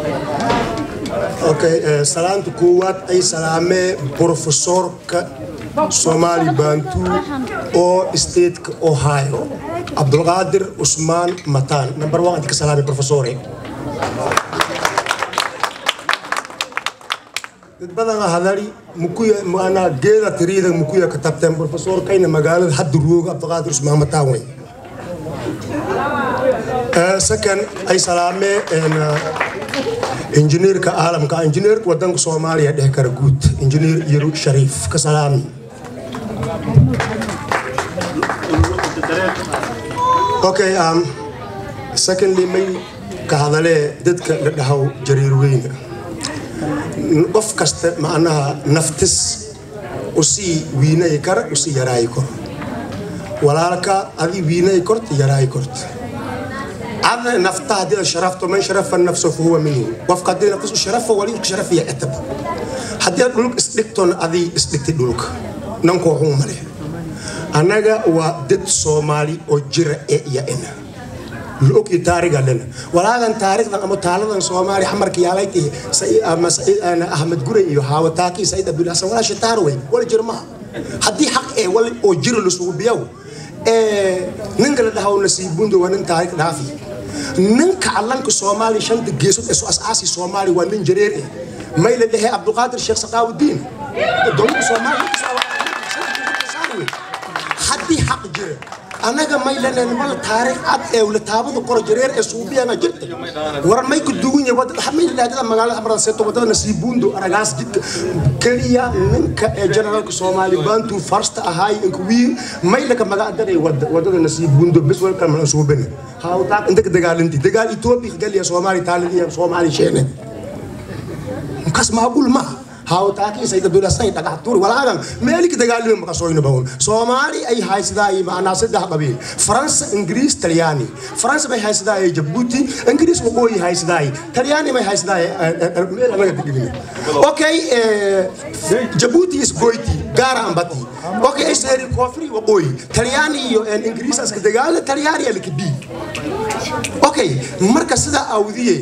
V: أوكي سلام تقوات أي سلامة بروفيسور ك سومالي بانتو أو استيت أوهايو عبد القادر عثمان متان نمبر واحد كسلامة بروفيسوري بدنا هذاري مكويا أنا جيلا تريد مكويا كتبتين بروفيسور كاين مقالة حد روج عبد القادر عثمان متاوي سكن أي سلامة إن إنجنير كعالم كإنجنير ودن كسوماليا ده كرجوت إنجنير يروق شريف كسلامي أوكي أم secondly مي كهذا دتك لهاو جرير وين qof kasta macnaha naftis usi wiinay kar usi yaraay kor walaalka adi wiinay kort yaraay kort ada nafta hadii sharafto man sharafa nafsu huwa minhu qof qadina nafsu sharafa wali sharafi atab hadii dhulk isdikton adi isdikti dhulk nanko humale anaga wa dad Soomaali oo jira ee ya ina لوكي تاريخ لنا ولا هذا تاريخ أما تعالى الصومالي حمر كياليتي سيد أما سيد أنا أحمد قري يهاو تاكي سيد عبد الله ولا شتاروي ولا جرما حدي حق إيه ولا أجر لسوق بيو إيه ننقل ده هو نسيبون ده ونن تاريخ نافي ننك علنك الصومالي شن تجيسو أسو أساسي الصومالي ونن جرير ما يلي ده عبد القادر الشيخ سقاو الدين دول الصومالي حدي حق جري أنا جماعي لنا نمال تاريخ عب أول تابو ذكر جرير أسوبي أنا جت ورا ما يكدوين يبغى حمل لا هذا مقالة أمر سيتو بدل نسيبون دو أنا جالس جت كليا من كجنرال كسومالي بانتو فرست أهاي إنكوي ما يلك مقالة ده يود ود نسيبون دو بس ولا كمان أسوبنا هاو تاك عندك دجال أنت دجال إثيوبي قال لي سومالي تالي يا سومالي شينه مكاس ما أقول ما هاو تاكي سيد دولا سيد دغاتور ولا هذا مالك دغالي ما كسوين باون سومالي اي هاي سداي ما انا سدح قبيل فرنسا انجليز طلياني فرنسا باي هاي سداي جيبوتي انجليز وقوي هاي سداي طلياني ما هاي سداي اوكي جيبوتي اس بويتي غارا امباتي اوكي اسري كوفري وقوي طلياني انجليز اس دغال طلياني اللي كبي اوكي مركز سدا اوديه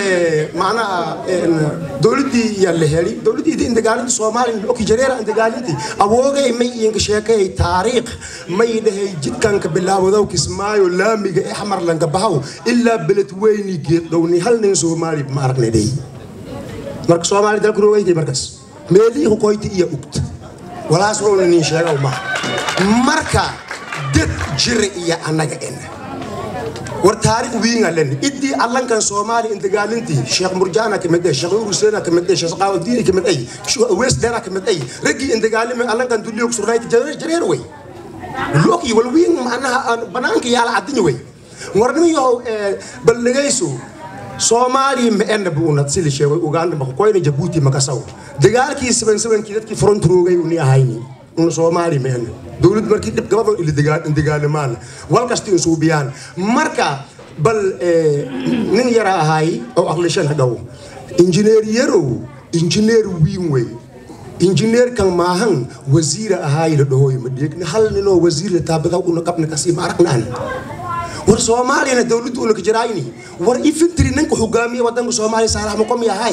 V: معناها دولتي يلي هلي دولتي دي اندقالنتي الصومالي اوكي جريرة اندقالنتي ابوغي مي ينكشيكي تاريخ مي دهي جد كان كبلاو ذو كسمايو لامي احمر لنقبهو الا بلت ويني جيت دوني هل نين صومالي بمارك ندي مركز صومالي دالك رويتي مركز ميلي هو كويتي ايا اوكت ولا سرون نين شيغا وما مركا دد جري ايا اناقا ان والتاريخ وينغا لن ادي الله كان صومالي انتقالنتي شيخ مرجانا كمدي شيخ حسين كمدي شيخ قاو الدين كمدي شو ويس دانا كمدي رجي انتقالي من الله كان دوليوك سرنايت جرير جرير وي لوكي والوين معناها بنانك يالا عدني وي ورني يو بلغيسو صومالي مئن بونا تسيلي شيء وغاند ما كوين جيبوتي مكاساو دغالكي سبن سبن كي دتكي فرونت روغي وني هايني un Somali men dawlad markii dib gabadho ili degaan indigaalmaan walkasta in suubiyaan marka bal nin yara ahay oo aqlishan hadaw engineer yaro engineer wiin way engineer kan maahan wasiir ahay la dhahoy madeegna hal nino wasiir taabada una qabna kasi maaraqnaan war Soomaalina dawladdu una ka jiraayni war ifintri ninka hogaamiye wadanka Soomaaliya saarax ma qomi ahay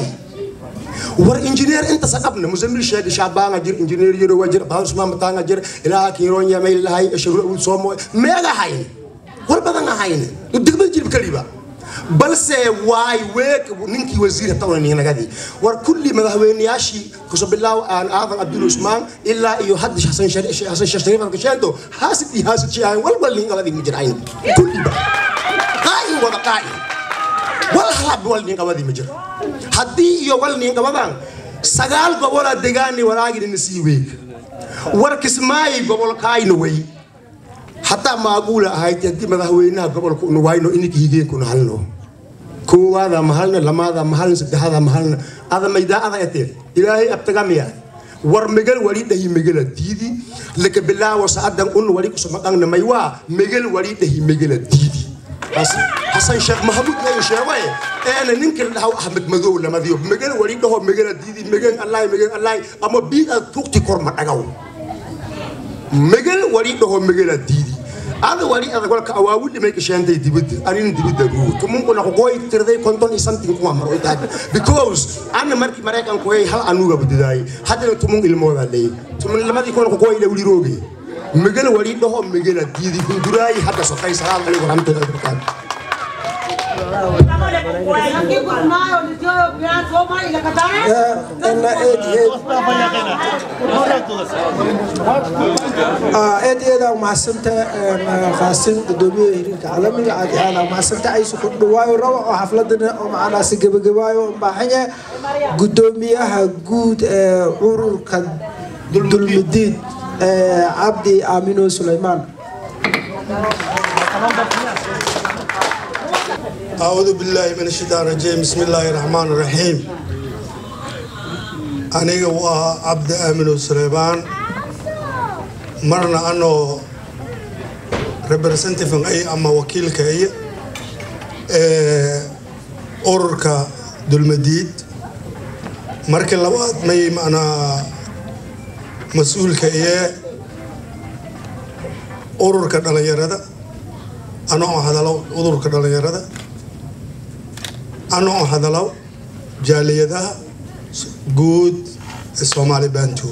V: war engineer inta saqabna muzammil sheeg shaabaan jir engineer yaro wajir baawr suma mataanga jir ilaa kiiroon yamay lahay ashuru soomo meega hayn war badan hayn degmada jilb kaliba balse waay week ninkii wasiir tawna ni nagadi war kulli madaxweynayaashii kusoo bilaaw aan aadan abdul usmaan ilaa iyo hadda xasan shariif xasan shariif ka sheento haasid iyo haasid shii wal wal nin qabadi mujrayn kulli qaay wada qaay wal halab wal nin qabadi mujra haddii iyo wal nin qabadan sagaal gobol deegaani waraagin si week war kismaay gobol kaayno way hatta maaqula ahayd hadii madaxweynaha gobolku uu wayno inii higeen ku halno koowaada mahalna lamaada mahalna saddexaada mahalna ada maydaada etee ilaahay abtagamiya war megal wali dhahi megal diidi laka bilaaw saadan un wali ku samaqan maywa megal wali dhahi megal diidi حسن شيخ محمود لا يشاوي أنا ننكر له أحمد مذول لما ذيوب مجال وليد هو مجال ديدي مجال الله مجال الله أما بيت توقتي كرم أجاو مجال وليد هو مجال ديدي هذا وليد هذا قولك أواول لما يكشان دي دبد أنا ندبد دروه كم ممكن أقول قوي تردي كنتون إنسان تنكوا مرة هذا because أنا مركي مريك أنا قوي هل أنوغا بداي هذا تمون الموضوع ده تمون لما يكون قوي لولي روجي مجال وليد هو مجال ديدي بدراي هذا صفاي سلام عليكم ورحمة الله وبركاته
B: aad iyo aad ma xasanta qaasin gudoomiye hirinka caalamiga aad aad ma xasanta ay soo dhawaayo rabo xafladana oo macna si gabagabaayo baaxanya gudoomiyaha guud ee ururka dulmadiid Abdi Amino Sulaiman
E: أعوذ بالله من الشيطان الرجيم بسم الله الرحمن الرحيم أنا هو عبد آمن سليمان مرنا أنه representative أي أما وكيل كأي أوركا دولمديد مركل لواد مي أنا مسؤول كأي أوركا دلائرة أنا هذا لو أوركا دلائرة أنا هذا لو جالية ده جود الصومالي بانتو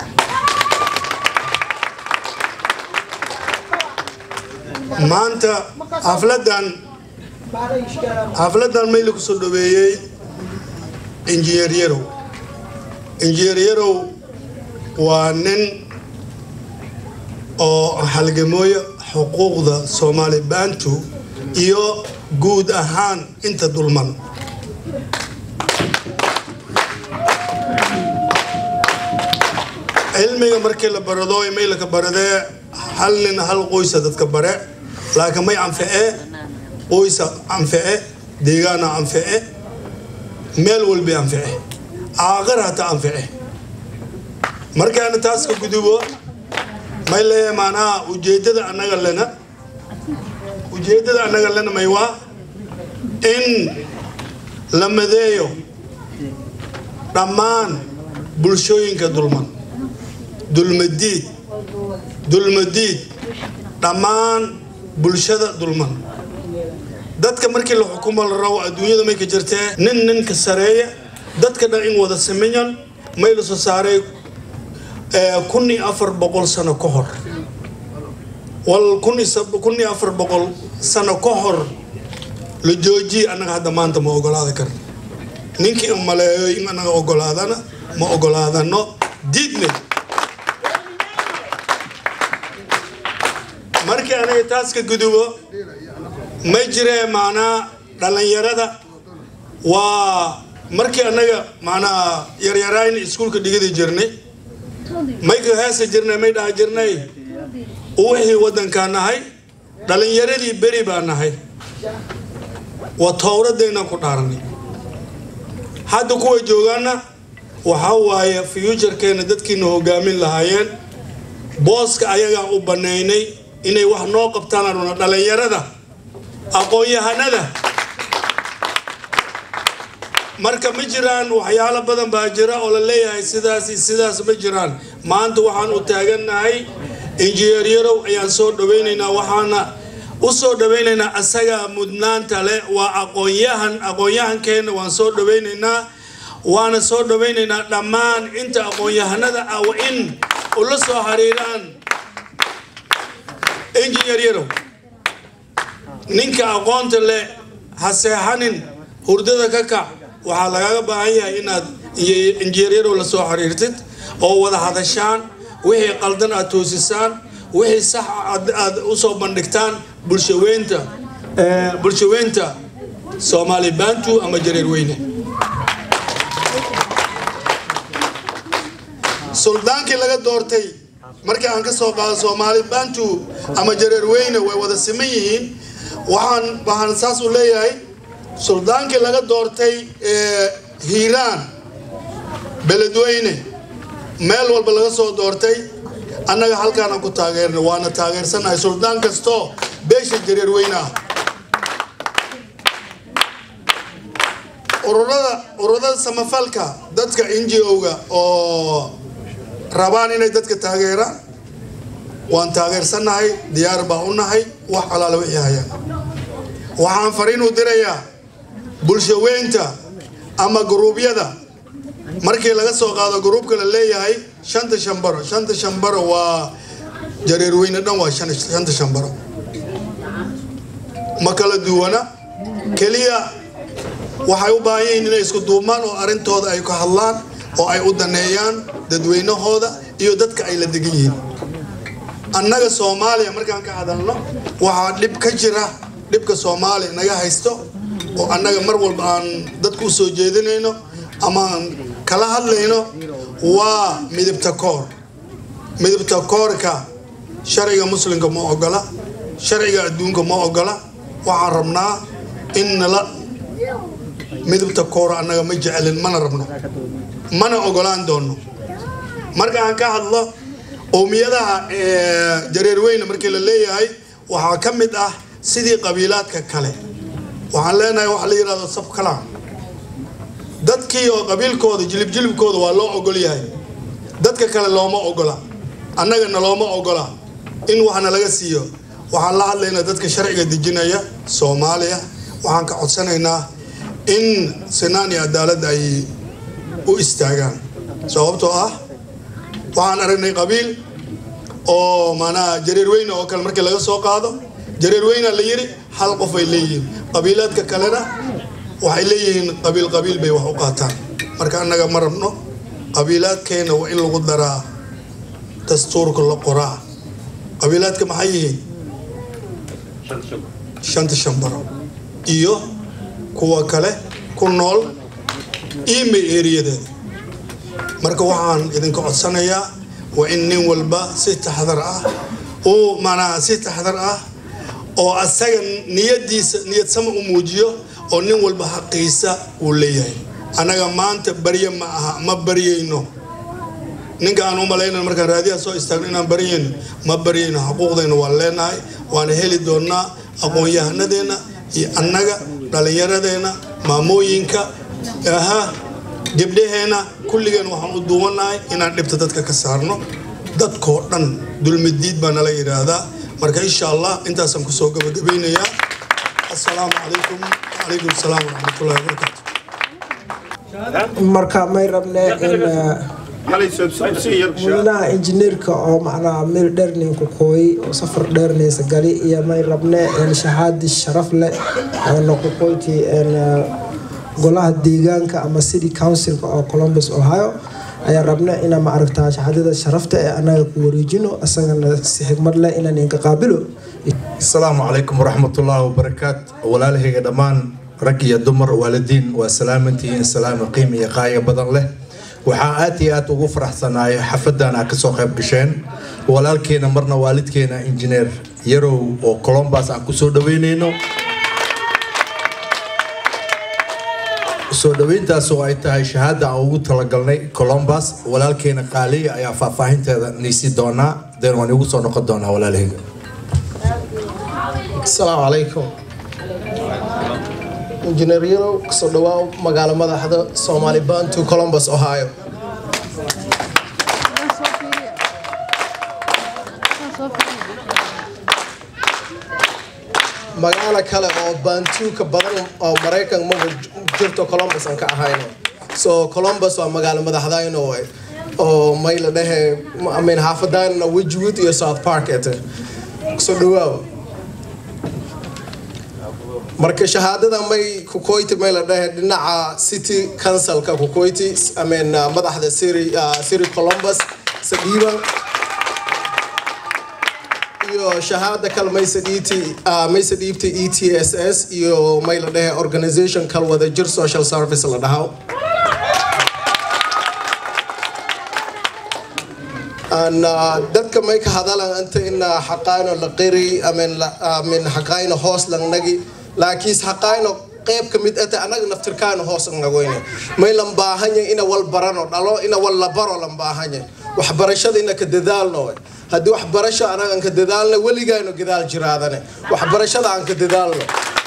E: ما أنت أفلدان أفلدان ميلك سودوبي إنجيريرو إنجيريرو وانن أو حلقموية حقوق ده الصومالي بانتو إيو جود أهان أنت دولمان علمي مركي لبردو يميل كبردة حلنا هل قويسة تتكبره لكن ما ينفعه قويسة ينفعه ديجانا ينفعه ميل والبي ينفعه آخرها تنفعه
I: markaan taas ka gudubo may leeyahay maanaha ujeedada annaga lena ujeedada annaga lena may waa in la madeeyo dhammaan bulshooyinka dulman dulmadiid dulmadiid dhammaan bulshada dulman dadka markii la xukumo la rabo adduunyada may ka jirtee nin ninka sareeya dadka dhan in wada sameeyaan may la soo saaray kun iyo afar boqol sano ka hor wal kun iyo afar boqol sano ka hor la joojiyay annaga hadda maanta ma ogolaada kar ninkii maleeyo in annaga ogolaadana ma ogolaadano diidne markii anaga taas ka gudubo ma jiree maanaa dhalinyarada waa markii annaga maanaa yaryarayn iskuulka dhigadi jirnay may ka heesa jirnay may dhaha jirnay wixii waddankaa nahay dhalinyaradii beri baa nahay waa towradayna ku dhaaranay hadda kuwa joogaana waxaa waaye futurekeena dadkiina hogaamin lahaayeen booska ayagaa u banaynay inay wax noo qabtaan aruna dhalinyarada aqoon-yahanada marka ma jiraan waxyaalo badan baa jira oo la leeyahay sidaas sidaas ma jiraan maanta waxaan u taagannahay injineer yarow ayaan soo dhaweynaynaa waxaana u soo dhaweynaynaa asaga mudnaanta leh waa aqoon-yahan aqoon-yahankeena waan soo dhaweynaynaa waana soo dhaweynaynaa dhammaan inta aqoon-yahanada ah waa in ula soo xiriiraan injineer yarow ninka aqoonta leh ha seexanin hurdada ka kac waxaa lagaga baahan yahay inaad injineer yarow la soo xiriirtid oo wada hadashaan wixii qaldan aad toosisaan wixii sax aad u soo bandhigtaan bulshaweynta bulshaweynta Soomaali Bantu ama Jareer Weyne suldaankii laga doortay markii aan ka soo qaado Soomaali Bantu ama Jareer Weyne way wada siman yihiin waxaan waxaan saas u leeyahay suldaankii laga doortay Hiiraan Beledweyne meel walba laga soo doortay annaga halkaan aan ku taageerno waana taageersanahay suldaan kasto beesha Jareer Weyne ah ururada ururada samafalka dadka N G O-ga oo rabaan inay dadka taageeraan waan taageersanahay diyaar baa u nahay wax alaala wixii hayaan waxaan fariin u dirayaa bulshaweynta ama gruubyada markii laga soo qaado gruubka la leeyahay shanta shambaro shanta shambaro waa Jareer Weyne dhan waa shanta shambaro ma kala duwana kaliya waxay u baahan yihiin inay isku duumaan oo arintooda ay ka hadlaan oo ay u daneeyaan dadweynahooda iyo dadka ay la degan yihiin annaga Soomaaliya markaan ka hadalno waxa dhib ka jira dhibka Soomaaliya naga haysto oo annaga mar walba aan dadku u soo jeedinayno ama kala hadlayno waa midabta koor midabta koorka sharciga muslimka ma ogola sharciga adduunka ma ogola waxaan rabnaa in la midabta koor annaga ma jecelin mana rabno mana ogolaan doono marka aan ka hadlo qowmiyadaha Jareer Weyne markii la leeyahay waxa ka mid ah sidii qabiilaadka kale waxaan leenahay wax la yiraahdo sab kalaan dadkii oo qabiilkooda jilib jilibkooda waa loo ogol yahay dadka kale looma ogola annagana looma ogola in waxna laga siiyo waxaan la hadlaynaa dadka sharciga dejinaya Soomaaliya waxaan ka codsanaynaa in sinaan iyo cadaalad ay u istaagaan sababtoo ah waxaan aragnay qabiil oo maana Jareer Weyne oo kale markii laga soo qaado Jareer Weyne la yiri hal qof ay leeyihiin qabiilaadka kalena waxay leeyihiin qabiil qabiil bay wax u qaataan marka annaga ma rabno qabiilaadkeena waa in lagu daraa dastuurka la qoraa qabiilaadka maxay yihiin shanta shambaro iyo kuwa kale ku nool ime areadeeda marka waxaan idinka codsanayaa waa in nin walba si taxadar ah oo maana si taxadar ah oo asaga niyadiisa niyad sama u muujiyo oo nin walba xaqiisa uu leeyahay anaga maanta bariye ma aha ma bariyayno ninka aan u malaynan markaan raadiyaha soo istaagno inaan baryayno ma baryayno xuquuqdayna waan leenahay waana heli doonaa aqoon-yahanadeenna iyo annaga dhallinyaradeenna maamooyinka aha gabdhaheena kulligeen waxaan u duubanahay inaan dhibta dadka ka saarno dadkoo dhan dulmidiid baa nala yidhaahdaa marka insha allah intaasaan kusoo gabagabaynayaa assalaamu calaykum wacalaykum assalaam waraxmatullahi wabarakaatu
B: marka may rabnee in mudanaha injineerka oo macnaha meel dheernin ku qooy oo safar dheernaysa gali iyo may rabnee in shahaadi sharaf leh oo ku qoyti in golaha deegaanka ama city councilka oo Columbus Ohio ayaa rabnaa inaan ma aragtaa shahaadada sharafta ee anaga ku wareejino asagana si xigmad leh inaan inka qaabilo.
J: Assalaamu calaykum waraxmatullaahi wabarakaatu. walaalahayga dhammaan rag iyo dumar waalidiin waa salaamantihiin salaam qiimo iyo qaaya badan leh. waxaan aad iyo aad ugu faraxsanahay xafladan aad ka soo qayb gasheen walaalkeena marna waalidkeena injineer yarow oo Columbus aan ku soo dhaweynayno soo dhaweyntaas oo ay tahay shahaada aan ugu talagalnay Columbus walaalkeena qaaliya ayaa faahfaahinteeda niisi doona deen waan ugu soo noqon doonaa walaalahayga.
K: Assalaamu calaykum. Engineer Yaro kasoo dhawaaw magaalo madaxda Somali Bantu Columbus Ohio. magaalo kale oo Bantu ka badan oo Mareykan ma jirto Columbus aan ka ahayno. So Columbus waa magaalo madaxdayna way oo may la dhahay I mean xaafadayna Wedgwood iyo South Park ete. Kasoo dhawaaw marka shahaadada may ku koyti may la dhahay dhinaca city councilka ku koyti I mean madaxda city city Columbus sadiiba iyo shahaada kal may saditi may sadibti E T S S iyo may la dhahay organization kal wada jir social service la dhahaw أن dadka may ka hadalan anta in xaqaano la qiri I mean I mean xaqaano hoos lang nagi laakiin xaqaano qayb kamid ah anaga naftirkaan hoos nagoyne may lambaahanya ina wal barano dhalo ina wal la baro lambaahanya wax barashada ina ka dadaalno hadii wax barasho anaga ka dadaalno waligaano gadaal jiraadane wax barashada aan ka dadaalno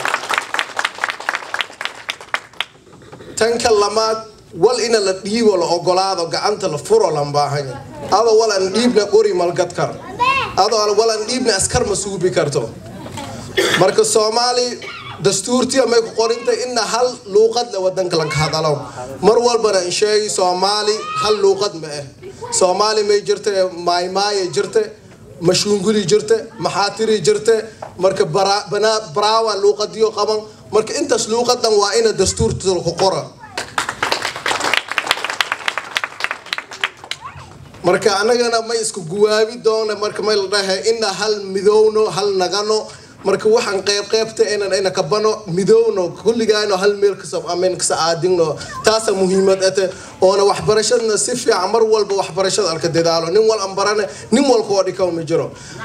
K: tan kalamaad wal ina la dhiibo la ogolaado gacanta la furo lambaahanya ado wal aan dhiibna qori malgad kar ado wal aan dhiibna askar masuubi karto marka Soomaali dastuurtiya may ku qorintay in hal luqad la wadanka la hadalo mar walbana in shay Soomaali hal luqad ma ah Soomaali may jirtay maay maay jirtay mashunguli jirtay maxaatiri jirtay marka bana braawa luqadiyo qaban marka intaas luqadan waa ina dastuurta ku qora marka anagana may isku guwaabi doona marka may la dhahay in hal midowno hal nagano marka waxaan qayb qaybta inaan ina ka bano midowno kulligaano hal meel ka soo amen ka saadino taas muhiimad ah oo wax barashadna si fiican mar walba wax barashada alka dadaalo nin wal ambarane nin wal ko dhikaw ma jiro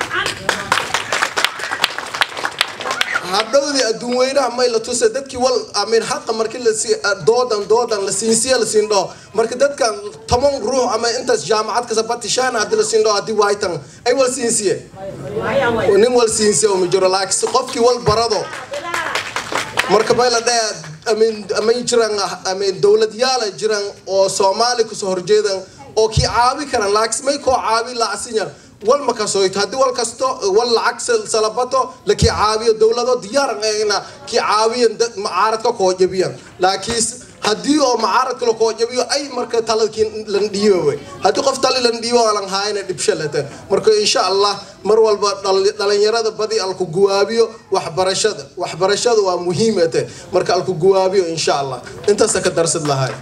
K: hadawdi adduunweynaha may la tusay dadkii wal amen xaq markii la si doodan doodan la siinsiya la siindo marka dadka toban ruux ama intaas jaamacad ka sabatishaan hadii la siindo hadii waytan ay wal siinsiye nin wal siinsiye oo mijiro laakiin qofkii wal barado marka may la dhahay amen amen jiraan amen dawladyaal jiraan oo Soomaali ku soo horjeedan oo ki caabi karan laakiin may ko caabi la asinya wal ma ka soo hadii wal kasto wal lacag salabato la ki caabiyo dawlado diyaar ayna ki caabiyan macaaradka ko jabiyan laakiin hadii oo macaaradka ko jabiyo ay marka taladkiin lan dhiibo way hadii qof tali lan dhiibo lan haayna dibshalata marka insha Allah mar walba dhalinyarada badi alku guwaabiyo wax barashada wax barashada waa muhiim ah marka alku guwaabiyo insha Allah intaas ka darsad lahaay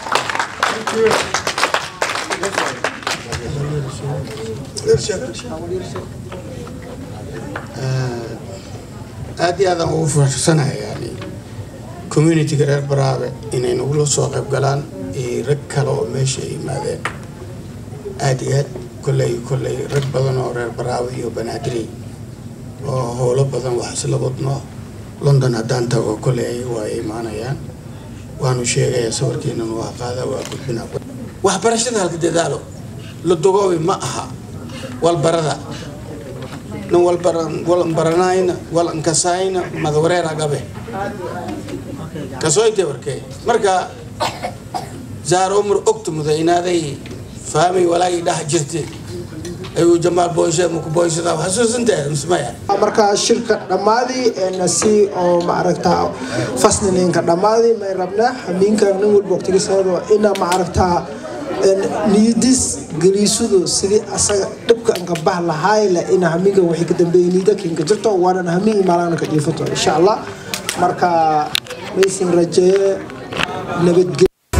L: aad iyo aad ugu faraxsanahay yani community reer Baraawe inay nagu soo qayb galaan ee rag kale oo meesha yimaadeen aad iyo aad kullay kullay rag badan oo reer Baraawe iyo Banaadir oo howlo badan wax isla wadno London hadaan tago kullay way imaanayaan waanu sheegay sawirkeena waa qaada waa gudbina wax barashada halka dadaalo لدغوي معها والبرده نو والبرن والبرناين والانكساين مدورير غبه كسويتي وركي مركا زار عمر اكتم ذينادي فامي ولا يدح جرتي ايو جمال بويشه مكو بويشه دا حسوس انت مسمايا
B: marka shirka dhamaadi ee si oo maaragta fasninin ka dhamaadi may rabna habeenka nin walba waqtigiisada ina maaragta niyadis galiisudu sidii asaga dhibka an ka bah lahaay la ina habeenka wixii ka dambeeyay kinka jirto waana habeen maalan ka jiifato insha Allah marka maysin rajee nabad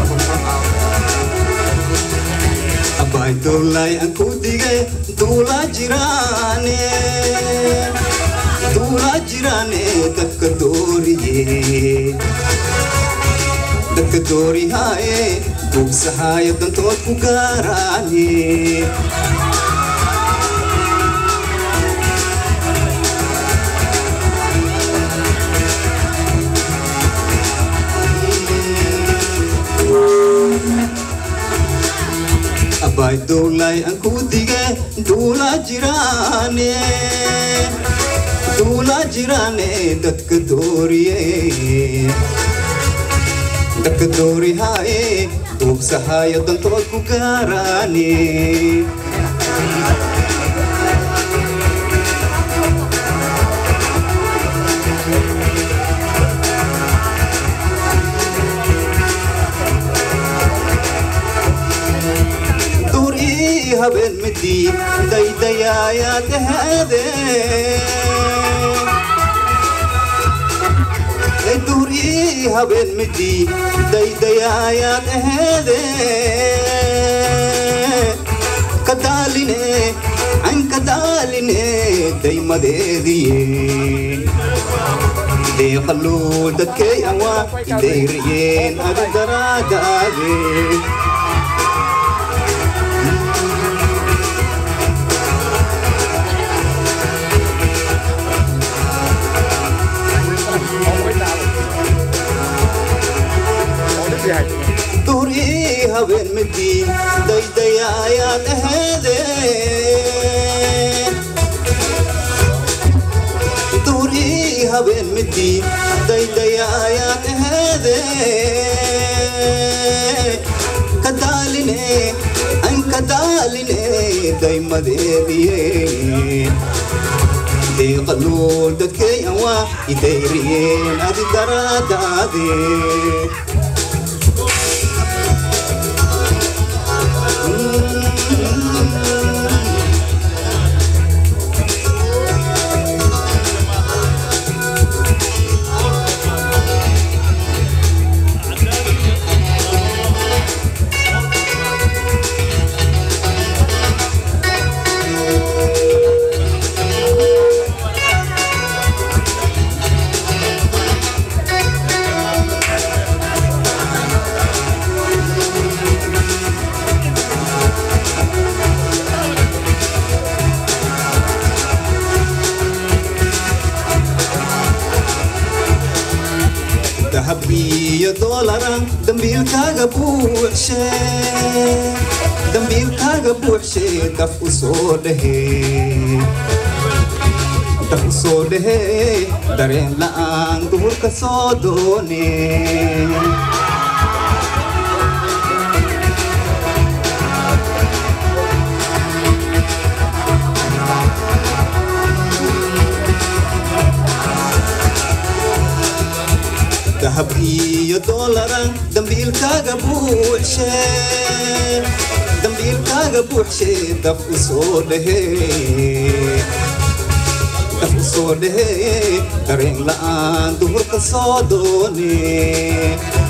A: Abay dolay an ku digay dula jirane dula jirane dadka dooriye dadka doori haye dugsahaye dantood ku gaarane Abay dolay an ku digay dula jirane dula jirane dadka dooriye dadka doori haye dugsahaye dantood ku gaarane haben midi day dayaya tehade duri haben midi day dayaya tehade kadaline an kadaline day madediye de khallu dadkay awa deeriyen adaradaade duri haben midi day dayaya tehade duri haben midi day dayaya tehade kadaline an kadaline day madediye de qalu dadkay awa ideeriyen adi daradaade habiyo dolaran dambiil kaaga buuxshe dambiil kaaga buuxshe daf u soo dhahe daf u soo dhahe dareen la'aan duhurka soo doone dahab iyo dolaran dambiil kaaga buuxshe dambiil kaaga buuxshe daf u soo dhahe daf u soo dhahe dareen la'aan duhurka soo doone